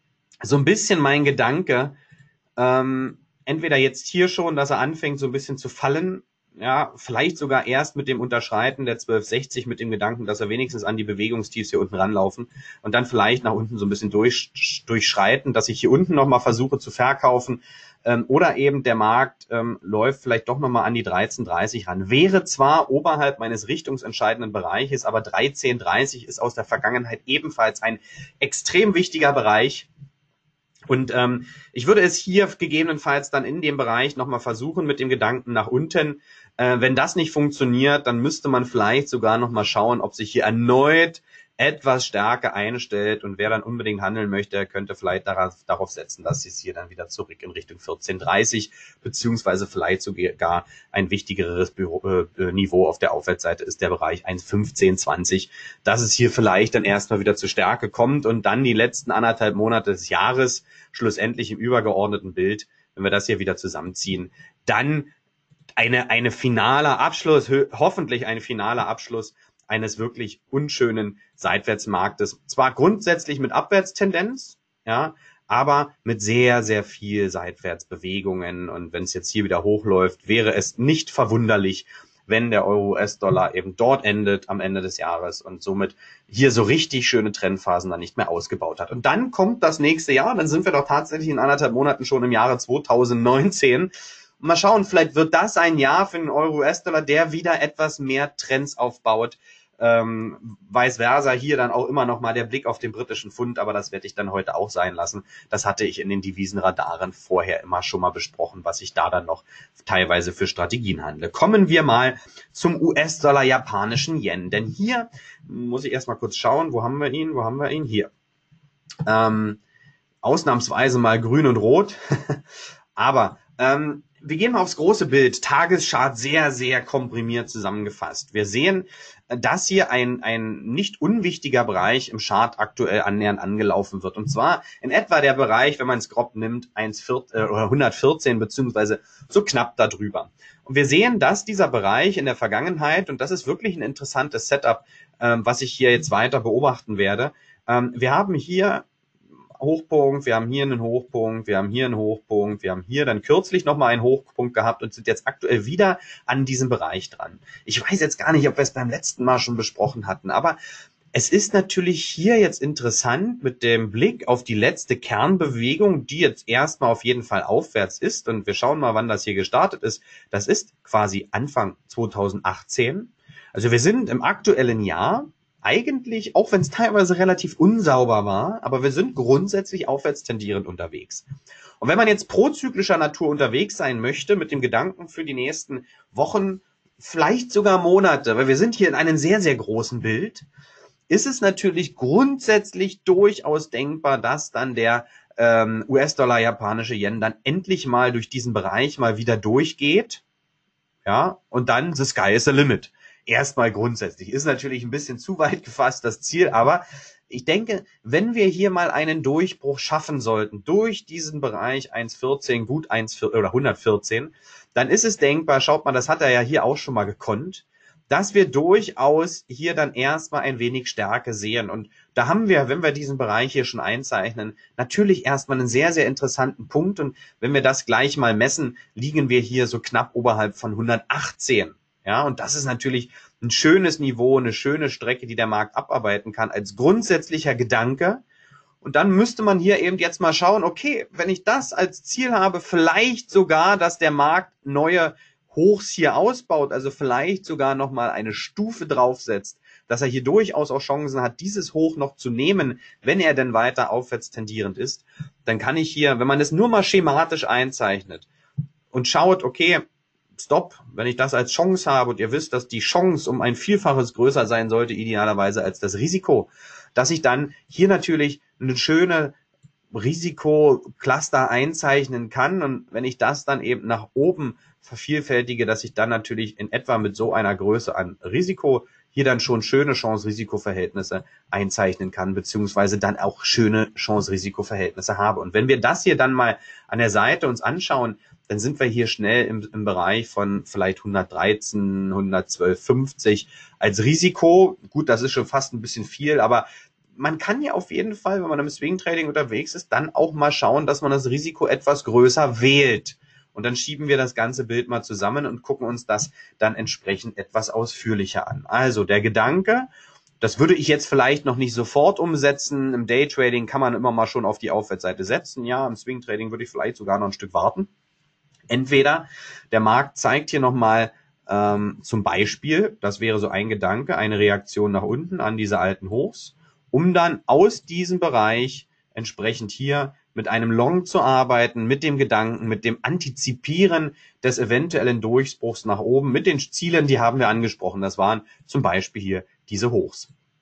so ein bisschen mein Gedanke, ähm, entweder jetzt hier schon, dass er anfängt so ein bisschen zu fallen, ja, vielleicht sogar erst mit dem Unterschreiten der zwölf Komma sechzig, mit dem Gedanken, dass er wenigstens an die Bewegungstiefs hier unten ranlaufen und dann vielleicht nach unten so ein bisschen durch, durchschreiten, dass ich hier unten nochmal versuche zu verkaufen, ähm, oder eben der Markt ähm, läuft vielleicht doch nochmal an die dreizehn Komma dreißig ran. Wäre zwar oberhalb meines richtungsentscheidenden Bereiches, aber dreizehn Komma dreißig ist aus der Vergangenheit ebenfalls ein extrem wichtiger Bereich. Und ähm, ich würde es hier gegebenenfalls dann in dem Bereich nochmal versuchen mit dem Gedanken nach unten. Äh, wenn das nicht funktioniert, dann müsste man vielleicht sogar nochmal schauen, ob sich hier erneut etwas stärker einstellt. Und wer dann unbedingt handeln möchte, könnte vielleicht darauf, darauf setzen, dass es hier dann wieder zurück in Richtung vierzehn dreißig beziehungsweise vielleicht sogar ein wichtigeres Büro, äh, Niveau auf der Aufwärtsseite ist der Bereich eins fünfzehn zwanzig, dass es hier vielleicht dann erstmal wieder zur Stärke kommt und dann die letzten anderthalb Monate des Jahres schlussendlich im übergeordneten Bild, wenn wir das hier wieder zusammenziehen, dann eine, eine finaler Abschluss, hoffentlich ein finaler Abschluss eines wirklich unschönen Seitwärtsmarktes. Zwar grundsätzlich mit Abwärtstendenz, ja, aber mit sehr, sehr viel Seitwärtsbewegungen. Und wenn es jetzt hier wieder hochläuft, wäre es nicht verwunderlich, wenn der Euro-U S-Dollar eben dort endet am Ende des Jahres und somit hier so richtig schöne Trendphasen dann nicht mehr ausgebaut hat. Und dann kommt das nächste Jahr, dann sind wir doch tatsächlich in anderthalb Monaten schon im Jahre zweitausendneunzehn. Und mal schauen, vielleicht wird das ein Jahr für den Euro-U S-Dollar, der wieder etwas mehr Trends aufbaut. Ähm, vice versa, hier dann auch immer noch mal der Blick auf den britischen Pfund, aber das werde ich dann heute auch sein lassen. Das hatte ich in den Devisenradaren vorher immer schon mal besprochen, was ich da dann noch teilweise für Strategien handle. Kommen wir mal zum U S-Dollar japanischen Yen, denn hier muss ich erstmal kurz schauen, wo haben wir ihn, wo haben wir ihn, hier. Ähm, ausnahmsweise mal grün und rot, aber ähm, wir gehen mal aufs große Bild, Tageschart sehr, sehr komprimiert zusammengefasst. Wir sehen, dass hier ein, ein nicht unwichtiger Bereich im Chart aktuell annähernd angelaufen wird. Und zwar in etwa der Bereich, wenn man es grob nimmt, hundertvierzehn beziehungsweise so knapp darüber. Und wir sehen, dass dieser Bereich in der Vergangenheit, und das ist wirklich ein interessantes Setup, ähm, was ich hier jetzt weiter beobachten werde, ähm, wir haben hier Hochpunkt, wir haben hier einen Hochpunkt, wir haben hier einen Hochpunkt, wir haben hier dann kürzlich nochmal einen Hochpunkt gehabt und sind jetzt aktuell wieder an diesem Bereich dran. Ich weiß jetzt gar nicht, ob wir es beim letzten Mal schon besprochen hatten, aber es ist natürlich hier jetzt interessant mit dem Blick auf die letzte Kernbewegung, die jetzt erstmal auf jeden Fall aufwärts ist, und wir schauen mal, wann das hier gestartet ist. Das ist quasi Anfang zweitausendachtzehn. Also wir sind im aktuellen Jahr eigentlich, auch wenn es teilweise relativ unsauber war, aber wir sind grundsätzlich aufwärts tendierend unterwegs. Und wenn man jetzt prozyklischer Natur unterwegs sein möchte, mit dem Gedanken für die nächsten Wochen, vielleicht sogar Monate, weil wir sind hier in einem sehr, sehr großen Bild, ist es natürlich grundsätzlich durchaus denkbar, dass dann der ähm, U S-Dollar japanische Yen dann endlich mal durch diesen Bereich mal wieder durchgeht, ja, und dann the sky is the limit. Erstmal grundsätzlich. Ist natürlich ein bisschen zu weit gefasst, das Ziel, aber ich denke, wenn wir hier mal einen Durchbruch schaffen sollten, durch diesen Bereich eins vierzehn, gut eins oder hundertvierzehn, dann ist es denkbar, schaut mal, das hat er ja hier auch schon mal gekonnt, dass wir durchaus hier dann erstmal ein wenig Stärke sehen. Und da haben wir, wenn wir diesen Bereich hier schon einzeichnen, natürlich erstmal einen sehr, sehr interessanten Punkt. Und wenn wir das gleich mal messen, liegen wir hier so knapp oberhalb von hundertachtzehn. Ja, und das ist natürlich ein schönes Niveau, eine schöne Strecke, die der Markt abarbeiten kann als grundsätzlicher Gedanke. Und dann müsste man hier eben jetzt mal schauen, okay, wenn ich das als Ziel habe, vielleicht sogar, dass der Markt neue Hochs hier ausbaut, also vielleicht sogar nochmal eine Stufe draufsetzt, dass er hier durchaus auch Chancen hat, dieses Hoch noch zu nehmen, wenn er denn weiter aufwärts tendierend ist, dann kann ich hier, wenn man es nur mal schematisch einzeichnet und schaut, okay, Stop, wenn ich das als Chance habe und ihr wisst, dass die Chance um ein Vielfaches größer sein sollte, idealerweise als das Risiko, dass ich dann hier natürlich eine schöne Risikocluster einzeichnen kann, und wenn ich das dann eben nach oben vervielfältige, dass ich dann natürlich in etwa mit so einer Größe an Risiko hier dann schon schöne Chance-Risiko-Verhältnisse einzeichnen kann, beziehungsweise dann auch schöne Chance-Risiko-Verhältnisse habe. Und wenn wir das hier dann mal an der Seite uns anschauen, dann sind wir hier schnell im, im Bereich von vielleicht hundertdreizehn, hundertzwölf, fünfzig als Risiko. Gut, das ist schon fast ein bisschen viel, aber man kann ja auf jeden Fall, wenn man im Swing-Trading unterwegs ist, dann auch mal schauen, dass man das Risiko etwas größer wählt. Und dann schieben wir das ganze Bild mal zusammen und gucken uns das dann entsprechend etwas ausführlicher an. Also der Gedanke, das würde ich jetzt vielleicht noch nicht sofort umsetzen. Im Daytrading kann man immer mal schon auf die Aufwärtsseite setzen. Ja, im Swing-Trading würde ich vielleicht sogar noch ein Stück warten. Entweder der Markt zeigt hier nochmal ähm, zum Beispiel, das wäre so ein Gedanke, eine Reaktion nach unten an diese alten Hochs, um dann aus diesem Bereich entsprechend hier mit einem Long zu arbeiten, mit dem Gedanken, mit dem Antizipieren des eventuellen Durchbruchs nach oben, mit den Zielen, die haben wir angesprochen. Das waren zum Beispiel hier diese Hochs.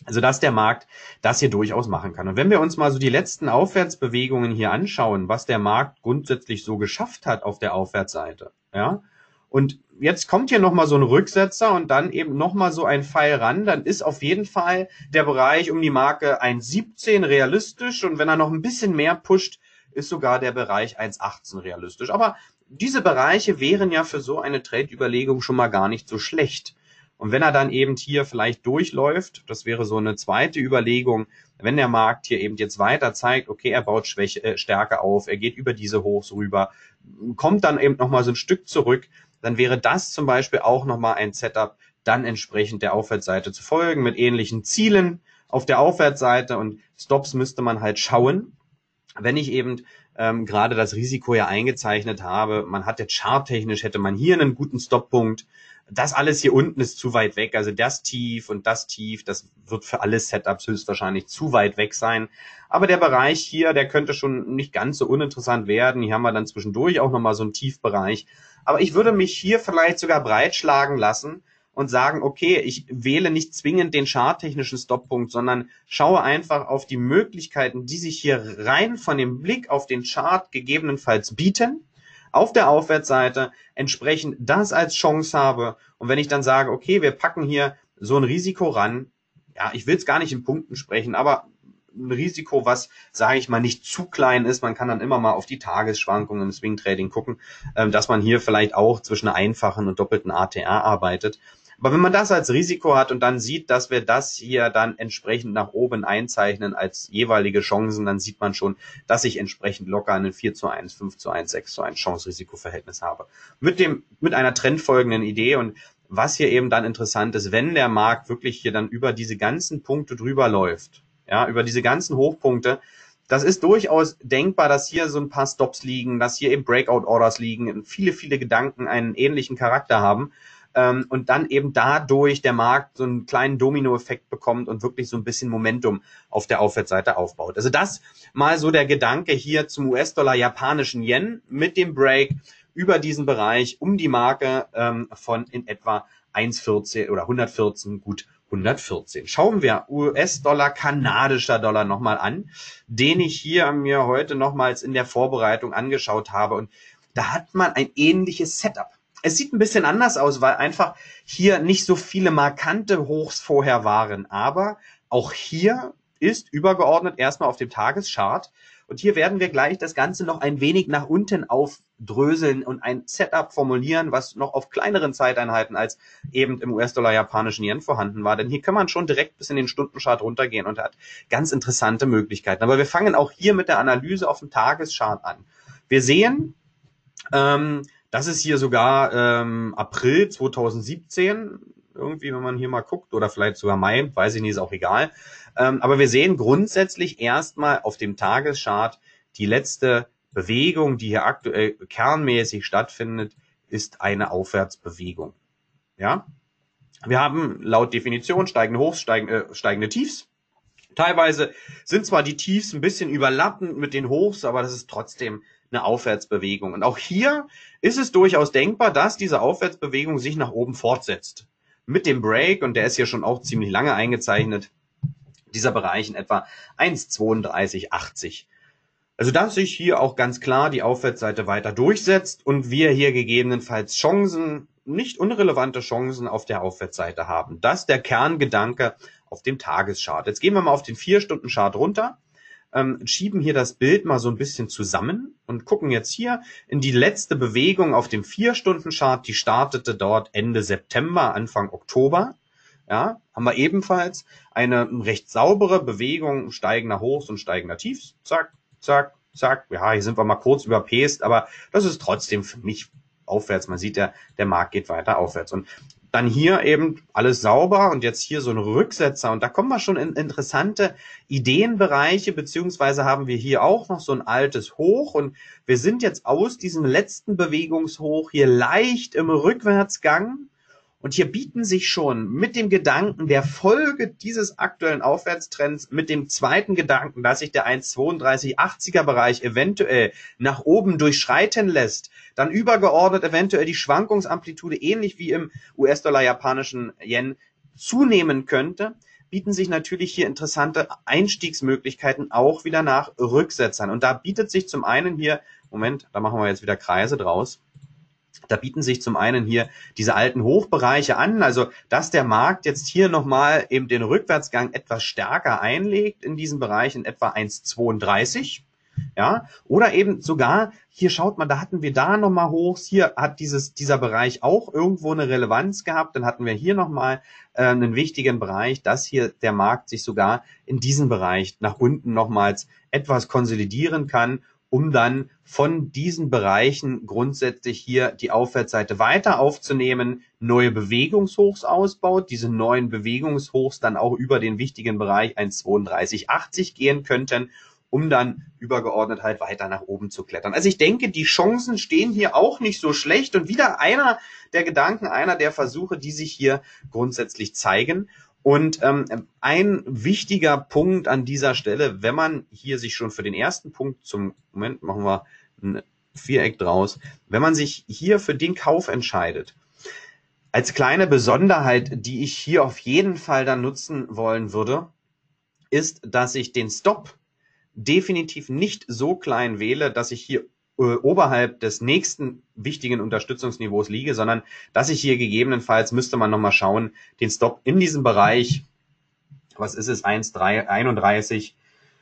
Also dass der Markt das hier durchaus machen kann. Und wenn wir uns mal so die letzten Aufwärtsbewegungen hier anschauen, was der Markt grundsätzlich so geschafft hat auf der Aufwärtsseite, ja, und jetzt kommt hier nochmal so ein Rücksetzer und dann eben nochmal so ein Pfeil ran, dann ist auf jeden Fall der Bereich um die Marke eins Komma siebzehn realistisch und wenn er noch ein bisschen mehr pusht, ist sogar der Bereich eins Komma achtzehn realistisch. Aber diese Bereiche wären ja für so eine Trade-Überlegung schon mal gar nicht so schlecht. Und wenn er dann eben hier vielleicht durchläuft, das wäre so eine zweite Überlegung, wenn der Markt hier eben jetzt weiter zeigt, okay, er baut Schwäche, äh, Stärke auf, er geht über diese Hochs rüber, kommt dann eben nochmal so ein Stück zurück, dann wäre das zum Beispiel auch nochmal ein Setup, dann entsprechend der Aufwärtsseite zu folgen mit ähnlichen Zielen auf der Aufwärtsseite und Stops müsste man halt schauen. Wenn ich eben ähm, gerade das Risiko ja eingezeichnet habe, man hat jetzt charttechnisch, hätte man hier einen guten Stoppunkt, das alles hier unten ist zu weit weg, also das Tief und das Tief, das wird für alle Setups höchstwahrscheinlich zu weit weg sein. Aber der Bereich hier, der könnte schon nicht ganz so uninteressant werden. Hier haben wir dann zwischendurch auch nochmal so einen Tiefbereich. Aber ich würde mich hier vielleicht sogar breitschlagen lassen und sagen, okay, ich wähle nicht zwingend den charttechnischen Stoppunkt, sondern schaue einfach auf die Möglichkeiten, die sich hier rein von dem Blick auf den Chart gegebenenfalls bieten. Auf der Aufwärtsseite entsprechend das als Chance habe. Und wenn ich dann sage, okay, wir packen hier so ein Risiko ran, ja, ich will es gar nicht in Punkten sprechen, aber ein Risiko, was, sage ich mal, nicht zu klein ist, man kann dann immer mal auf die Tagesschwankungen im Swing Trading gucken, dass man hier vielleicht auch zwischen einfachen und doppelten A T R arbeitet. Aber wenn man das als Risiko hat und dann sieht, dass wir das hier dann entsprechend nach oben einzeichnen als jeweilige Chancen, dann sieht man schon, dass ich entsprechend locker einen vier zu eins, fünf zu eins, sechs zu eins Chance-Risiko-Verhältnis habe. Mit dem, mit einer trendfolgenden Idee und was hier eben dann interessant ist, wenn der Markt wirklich hier dann über diese ganzen Punkte drüber läuft, ja, über diese ganzen Hochpunkte, das ist durchaus denkbar, dass hier so ein paar Stops liegen, dass hier eben Breakout-Orders liegen, viele, viele Gedanken einen ähnlichen Charakter haben. Und dann eben dadurch der Markt so einen kleinen Dominoeffekt bekommt und wirklich so ein bisschen Momentum auf der Aufwärtsseite aufbaut. Also das mal so der Gedanke hier zum U S-Dollar japanischen Yen mit dem Break über diesen Bereich um die Marke ähm, von in etwa eins Komma vierzehn oder hundertvierzehn, gut hundertvierzehn. Schauen wir U S-Dollar, kanadischer Dollar nochmal an, den ich hier mir heute nochmals in der Vorbereitung angeschaut habe und da hat man ein ähnliches Setup. Es sieht ein bisschen anders aus, weil einfach hier nicht so viele markante Hochs vorher waren. Aber auch hier ist übergeordnet erstmal auf dem Tageschart. Und hier werden wir gleich das Ganze noch ein wenig nach unten aufdröseln und ein Setup formulieren, was noch auf kleineren Zeiteinheiten als eben im U S-Dollar japanischen Yen vorhanden war. Denn hier kann man schon direkt bis in den Stundenchart runtergehen und hat ganz interessante Möglichkeiten. Aber wir fangen auch hier mit der Analyse auf dem Tageschart an. Wir sehen, ähm, das ist hier sogar ähm, April zweitausendsiebzehn, irgendwie, wenn man hier mal guckt, oder vielleicht sogar Mai, weiß ich nicht, ist auch egal. Ähm, aber wir sehen grundsätzlich erstmal auf dem Tageschart, die letzte Bewegung, die hier aktuell kernmäßig stattfindet, ist eine Aufwärtsbewegung. Ja, wir haben laut Definition steigende Hochs, steigende, äh, steigende Tiefs. Teilweise sind zwar die Tiefs ein bisschen überlappend mit den Hochs, aber das ist trotzdem eine Aufwärtsbewegung. Und auch hier ist es durchaus denkbar, dass diese Aufwärtsbewegung sich nach oben fortsetzt. Mit dem Break, und der ist hier schon auch ziemlich lange eingezeichnet, dieser Bereich in etwa eins Komma zweiunddreißig achtzig. Also dass sich hier auch ganz klar die Aufwärtsseite weiter durchsetzt und wir hier gegebenenfalls Chancen, nicht unrelevante Chancen auf der Aufwärtsseite haben. Das ist der Kerngedanke auf dem Tageschart. Jetzt gehen wir mal auf den vier Stunden Chart runter. Ähm, schieben hier das Bild mal so ein bisschen zusammen und gucken jetzt hier in die letzte Bewegung auf dem vier Stunden Chart. Die startete dort Ende September, Anfang Oktober. Ja, haben wir ebenfalls eine recht saubere Bewegung steigender Hochs und steigender Tiefs. Zack, zack, zack. Ja, hier sind wir mal kurz überpaced, aber das ist trotzdem für mich aufwärts. Man sieht ja, der Markt geht weiter aufwärts. Und dann hier eben alles sauber und jetzt hier so ein Rücksetzer und da kommen wir schon in interessante Ideenbereiche, beziehungsweise haben wir hier auch noch so ein altes Hoch und wir sind jetzt aus diesem letzten Bewegungshoch hier leicht im Rückwärtsgang und hier bieten sich schon mit dem Gedanken der Folge dieses aktuellen Aufwärtstrends, mit dem zweiten Gedanken, dass sich der eins Komma zweiunddreißig achtziger Bereich eventuell nach oben durchschreiten lässt, dann übergeordnet eventuell die Schwankungsamplitude ähnlich wie im U S-Dollar japanischen Yen zunehmen könnte, bieten sich natürlich hier interessante Einstiegsmöglichkeiten auch wieder nach Rücksetzern. Und da bietet sich zum einen hier, Moment, da machen wir jetzt wieder Kreise draus. Da bieten sich zum einen hier diese alten Hochbereiche an, also dass der Markt jetzt hier nochmal eben den Rückwärtsgang etwas stärker einlegt in diesem Bereich in etwa eins Komma zweiunddreißig. Ja, oder eben sogar, hier schaut man, da hatten wir da nochmal Hochs, hier hat dieses, dieser Bereich auch irgendwo eine Relevanz gehabt, dann hatten wir hier nochmal äh, einen wichtigen Bereich, dass hier der Markt sich sogar in diesem Bereich nach unten nochmals etwas konsolidieren kann, um dann von diesen Bereichen grundsätzlich hier die Aufwärtsseite weiter aufzunehmen, neue Bewegungshochs ausbaut, diese neuen Bewegungshochs dann auch über den wichtigen Bereich eins Komma zweiunddreißig achtzig gehen könnten, um dann übergeordnet halt weiter nach oben zu klettern. Also ich denke, die Chancen stehen hier auch nicht so schlecht und wieder einer der Gedanken, einer der Versuche, die sich hier grundsätzlich zeigen. Und ähm, ein wichtiger Punkt an dieser Stelle, wenn man hier sich schon für den ersten Punkt zum Moment, machen wir ein Viereck draus, wenn man sich hier für den Kauf entscheidet, als kleine Besonderheit, die ich hier auf jeden Fall dann nutzen wollen würde, ist, dass ich den Stop definitiv nicht so klein wähle, dass ich hier äh, oberhalb des nächsten wichtigen Unterstützungsniveaus liege, sondern dass ich hier gegebenenfalls, müsste man nochmal schauen, den Stop in diesem Bereich, was ist es, eins Komma einunddreißig,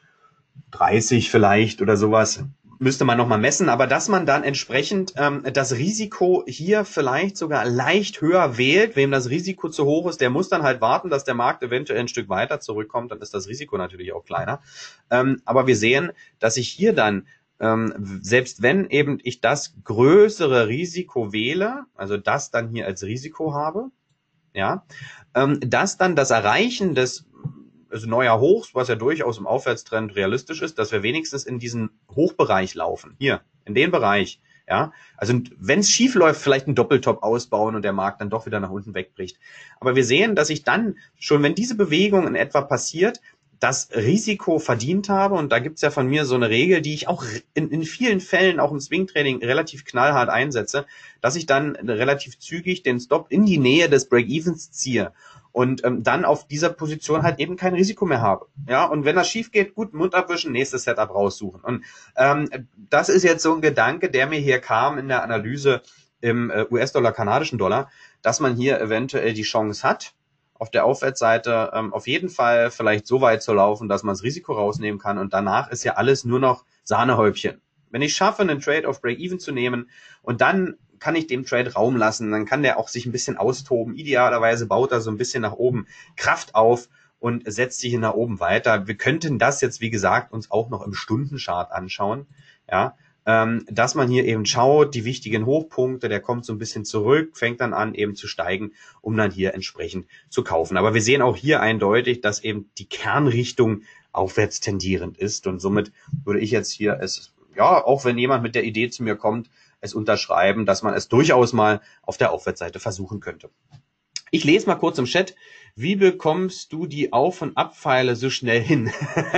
dreißig vielleicht oder sowas, müsste man nochmal messen, aber dass man dann entsprechend ähm, das Risiko hier vielleicht sogar leicht höher wählt, wem das Risiko zu hoch ist, der muss dann halt warten, dass der Markt eventuell ein Stück weiter zurückkommt, dann ist das Risiko natürlich auch kleiner. Ähm, aber wir sehen, dass ich hier dann, ähm, selbst wenn eben ich das größere Risiko wähle, also das dann hier als Risiko habe, ja, ähm, dass dann das Erreichen des also neuer Hochs, was ja durchaus im Aufwärtstrend realistisch ist, dass wir wenigstens in diesen Hochbereich laufen. Hier, in den Bereich. Ja, also wenn es schief läuft, vielleicht einen Doppeltop ausbauen und der Markt dann doch wieder nach unten wegbricht. Aber wir sehen, dass ich dann schon, wenn diese Bewegung in etwa passiert, das Risiko verdient habe. Und da gibt's ja von mir so eine Regel, die ich auch in, in vielen Fällen, auch im Swing-Trading, relativ knallhart einsetze, dass ich dann relativ zügig den Stop in die Nähe des Break-Evens ziehe. Und ähm, dann auf dieser Position halt eben kein Risiko mehr habe. Ja, und wenn das schief geht, gut, Mund abwischen, nächstes Setup raussuchen. Und ähm, das ist jetzt so ein Gedanke, der mir hier kam in der Analyse im äh, U S-Dollar, kanadischen Dollar, dass man hier eventuell die Chance hat, auf der Aufwärtsseite ähm, auf jeden Fall vielleicht so weit zu laufen, dass man das Risiko rausnehmen kann. Und danach ist ja alles nur noch Sahnehäubchen. Wenn ich schaffe, einen Trade auf Break-Even zu nehmen und dann kann ich dem Trade Raum lassen, dann kann der auch sich ein bisschen austoben. Idealerweise baut er so ein bisschen nach oben Kraft auf und setzt sich nach oben weiter. Wir könnten das jetzt, wie gesagt, uns auch noch im Stundenchart anschauen, ja, ähm, dass man hier eben schaut, die wichtigen Hochpunkte, der kommt so ein bisschen zurück, fängt dann an eben zu steigen, um dann hier entsprechend zu kaufen. Aber wir sehen auch hier eindeutig, dass eben die Kernrichtung aufwärts tendierend ist und somit würde ich jetzt hier es, ja, auch wenn jemand mit der Idee zu mir kommt, es unterschreiben, dass man es durchaus mal auf der Aufwärtsseite versuchen könnte. Ich lese mal kurz im Chat. Wie bekommst du die Auf- und Abpfeile so schnell hin?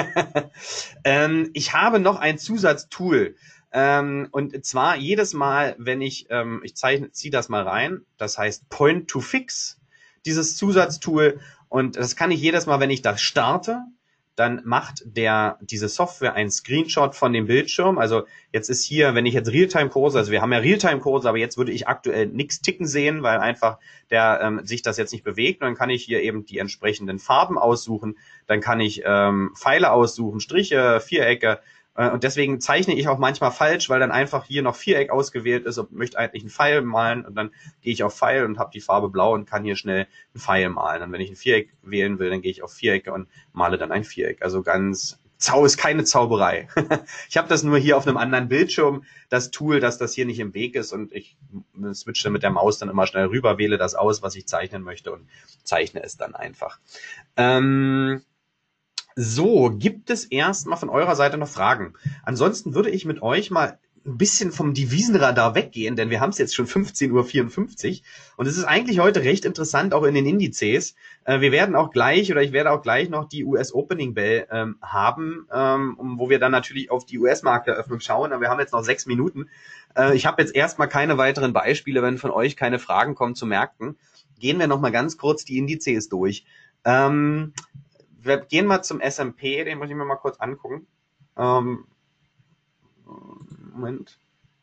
ähm, ich habe noch ein Zusatztool. Ähm, und zwar jedes Mal, wenn ich, ähm, ich zeichne, ziehe das mal rein, das heißt Point to Fix, dieses Zusatztool. Und das kann ich jedes Mal, wenn ich das starte, dann macht der diese Software einen Screenshot von dem Bildschirm. Also jetzt ist hier, wenn ich jetzt Realtime-Kurse, also wir haben ja Realtime-Kurse, aber jetzt würde ich aktuell nichts ticken sehen, weil einfach der ähm, sich das jetzt nicht bewegt. Und dann kann ich hier eben die entsprechenden Farben aussuchen. Dann kann ich ähm, Pfeile aussuchen, Striche, Vierecke. Und deswegen zeichne ich auch manchmal falsch, weil dann einfach hier noch Viereck ausgewählt ist und möchte eigentlich einen Pfeil malen und dann gehe ich auf Pfeil und habe die Farbe blau und kann hier schnell einen Pfeil malen. Und wenn ich ein Viereck wählen will, dann gehe ich auf Vierecke und male dann ein Viereck. Also ganz, Zau ist keine Zauberei. Ich habe das nur hier auf einem anderen Bildschirm, das Tool, dass das hier nicht im Weg ist und ich switche mit der Maus dann immer schnell rüber, wähle das aus, was ich zeichnen möchte und zeichne es dann einfach. Ähm... So, gibt es erstmal von eurer Seite noch Fragen? Ansonsten würde ich mit euch mal ein bisschen vom Devisenradar weggehen, denn wir haben es jetzt schon fünfzehn Uhr vierundfünfzig und es ist eigentlich heute recht interessant, auch in den Indizes. Äh, wir werden auch gleich oder ich werde auch gleich noch die U S Opening Bell ähm, haben, ähm, wo wir dann natürlich auf die U S-Markteröffnung schauen, aber wir haben jetzt noch sechs Minuten. Äh, ich habe jetzt erstmal keine weiteren Beispiele, wenn von euch keine Fragen kommen zu Märkten. Gehen wir nochmal ganz kurz die Indizes durch. Ähm, wir gehen mal zum S und P, den muss ich mir mal kurz angucken. Ähm, Moment.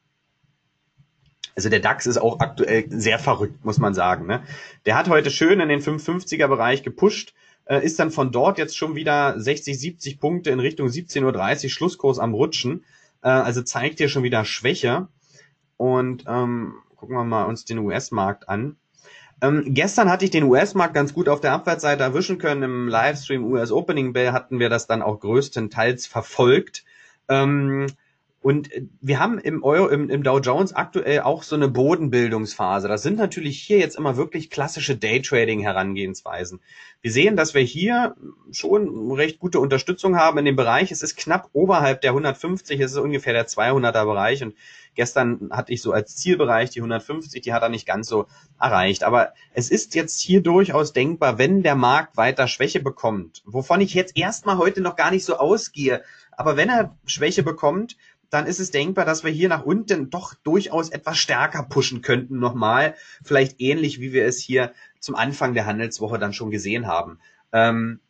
Also der DAX ist auch aktuell sehr verrückt, muss man sagen. Ne? Der hat heute schön in den fünfhundertfünfziger Bereich gepusht, äh, ist dann von dort jetzt schon wieder sechzig, siebzig Punkte in Richtung siebzehn Uhr dreißig, Schlusskurs am Rutschen. Äh, also zeigt hier schon wieder Schwäche. Und ähm, gucken wir mal uns den U S-Markt an. Ähm, gestern hatte ich den U S-Markt ganz gut auf der Abwärtsseite erwischen können. Im Livestream U S Opening Bell hatten wir das dann auch größtenteils verfolgt. Ähm, und wir haben im Euro, im, im Dow Jones aktuell auch so eine Bodenbildungsphase. Das sind natürlich hier jetzt immer wirklich klassische Daytrading-Herangehensweisen. Wir sehen, dass wir hier schon recht gute Unterstützung haben in dem Bereich. Es ist knapp oberhalb der hundertfünfzig, es ist ungefähr der zweihunderter Bereich. Und gestern hatte ich so als Zielbereich die hundertfünfzig, die hat er nicht ganz so erreicht. Aber es ist jetzt hier durchaus denkbar, wenn der Markt weiter Schwäche bekommt, wovon ich jetzt erstmal heute noch gar nicht so ausgehe, aber wenn er Schwäche bekommt, dann ist es denkbar, dass wir hier nach unten doch durchaus etwas stärker pushen könnten nochmal. Vielleicht ähnlich, wie wir es hier zum Anfang der Handelswoche dann schon gesehen haben. Ähm,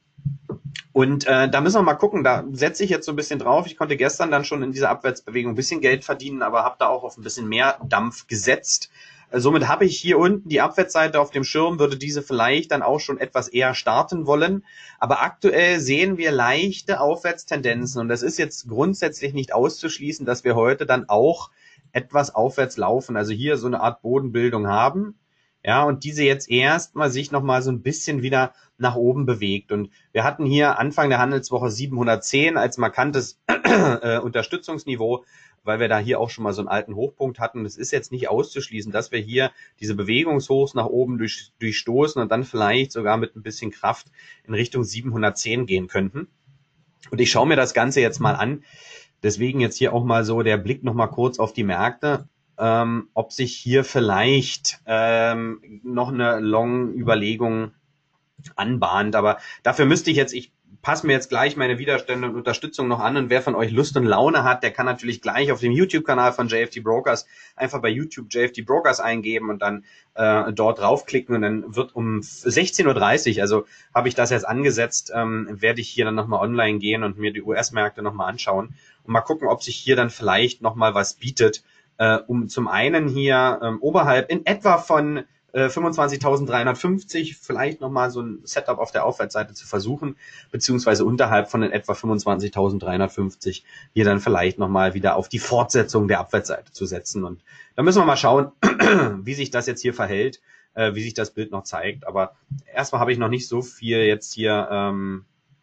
und äh, da müssen wir mal gucken, da setze ich jetzt so ein bisschen drauf. Ich konnte gestern dann schon in dieser Abwärtsbewegung ein bisschen Geld verdienen, aber habe da auch auf ein bisschen mehr Dampf gesetzt. Äh, somit habe ich hier unten die Abwärtsseite auf dem Schirm, würde diese vielleicht dann auch schon etwas eher starten wollen. Aber aktuell sehen wir leichte Aufwärtstendenzen und das ist jetzt grundsätzlich nicht auszuschließen, dass wir heute dann auch etwas aufwärts laufen, also hier so eine Art Bodenbildung haben. Ja, und diese jetzt erstmal sich nochmal so ein bisschen wieder nach oben bewegt. Und wir hatten hier Anfang der Handelswoche siebenhundertzehn als markantes äh, Unterstützungsniveau, weil wir da hier auch schon mal so einen alten Hochpunkt hatten. Es ist jetzt nicht auszuschließen, dass wir hier diese Bewegungshochs nach oben durch, durchstoßen und dann vielleicht sogar mit ein bisschen Kraft in Richtung siebenhundertzehn gehen könnten. Und ich schaue mir das Ganze jetzt mal an. Deswegen jetzt hier auch mal so der Blick nochmal kurz auf die Märkte. Ähm, ob sich hier vielleicht ähm, noch eine Long-Überlegung anbahnt. Aber dafür müsste ich jetzt, ich passe mir jetzt gleich meine Widerstände und Unterstützung noch an und wer von euch Lust und Laune hat, der kann natürlich gleich auf dem YouTube-Kanal von J F T Brokers einfach bei YouTube J F T Brokers eingeben und dann äh, dort draufklicken und dann wird um sechzehn Uhr dreißig, also habe ich das jetzt angesetzt, ähm, werde ich hier dann nochmal online gehen und mir die U S-Märkte nochmal anschauen und mal gucken, ob sich hier dann vielleicht nochmal was bietet, äh, um zum einen hier ähm, oberhalb in etwa von äh, fünfundzwanzigtausenddreihundertfünfzig vielleicht nochmal so ein Setup auf der Aufwärtsseite zu versuchen, beziehungsweise unterhalb von den etwa fünfundzwanzigtausenddreihundertfünfzig hier dann vielleicht nochmal wieder auf die Fortsetzung der Abwärtsseite zu setzen. Und da müssen wir mal schauen, wie sich das jetzt hier verhält, äh, wie sich das Bild noch zeigt. Aber erstmal habe ich noch nicht so viel jetzt hier ähm,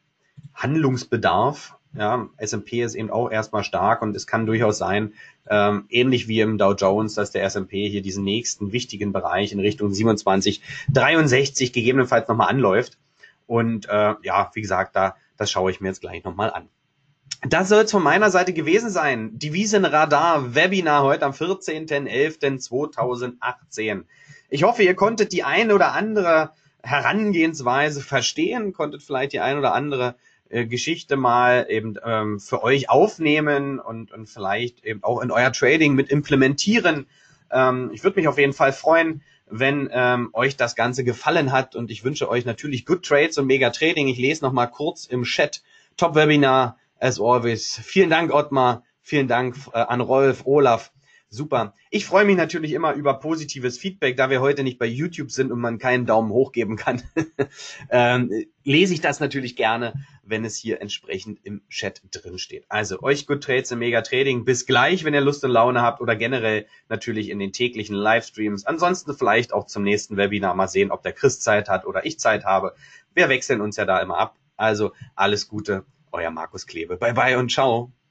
Handlungsbedarf. Ja, S und P ist eben auch erstmal stark und es kann durchaus sein, ähm, ähnlich wie im Dow Jones, dass der S und P hier diesen nächsten wichtigen Bereich in Richtung siebenundzwanzig dreiundsechzig gegebenenfalls nochmal anläuft. Und äh, ja, wie gesagt, da das schaue ich mir jetzt gleich nochmal an. Das soll es von meiner Seite gewesen sein. Devisenradar Webinar heute am vierzehnten elften zweitausendachtzehn. Ich hoffe, ihr konntet die eine oder andere Herangehensweise verstehen, konntet vielleicht die eine oder andere Geschichte mal eben ähm, für euch aufnehmen und, und vielleicht eben auch in euer Trading mit implementieren. Ähm, ich würde mich auf jeden Fall freuen, wenn ähm, euch das Ganze gefallen hat und ich wünsche euch natürlich Good Trades und Mega Trading. Ich lese noch mal kurz im Chat. Top Webinar, as always. Vielen Dank, Ottmar. Vielen Dank äh, an Rolf, Olaf. Super. Ich freue mich natürlich immer über positives Feedback, da wir heute nicht bei YouTube sind und man keinen Daumen hoch geben kann. ähm, lese ich das natürlich gerne, wenn es hier entsprechend im Chat drin steht. Also euch Good Trades im Mega Trading. Bis gleich, wenn ihr Lust und Laune habt oder generell natürlich in den täglichen Livestreams. Ansonsten vielleicht auch zum nächsten Webinar mal sehen, ob der Chris Zeit hat oder ich Zeit habe. Wir wechseln uns ja da immer ab. Also alles Gute, euer Markus Klebe. Bye bye und ciao.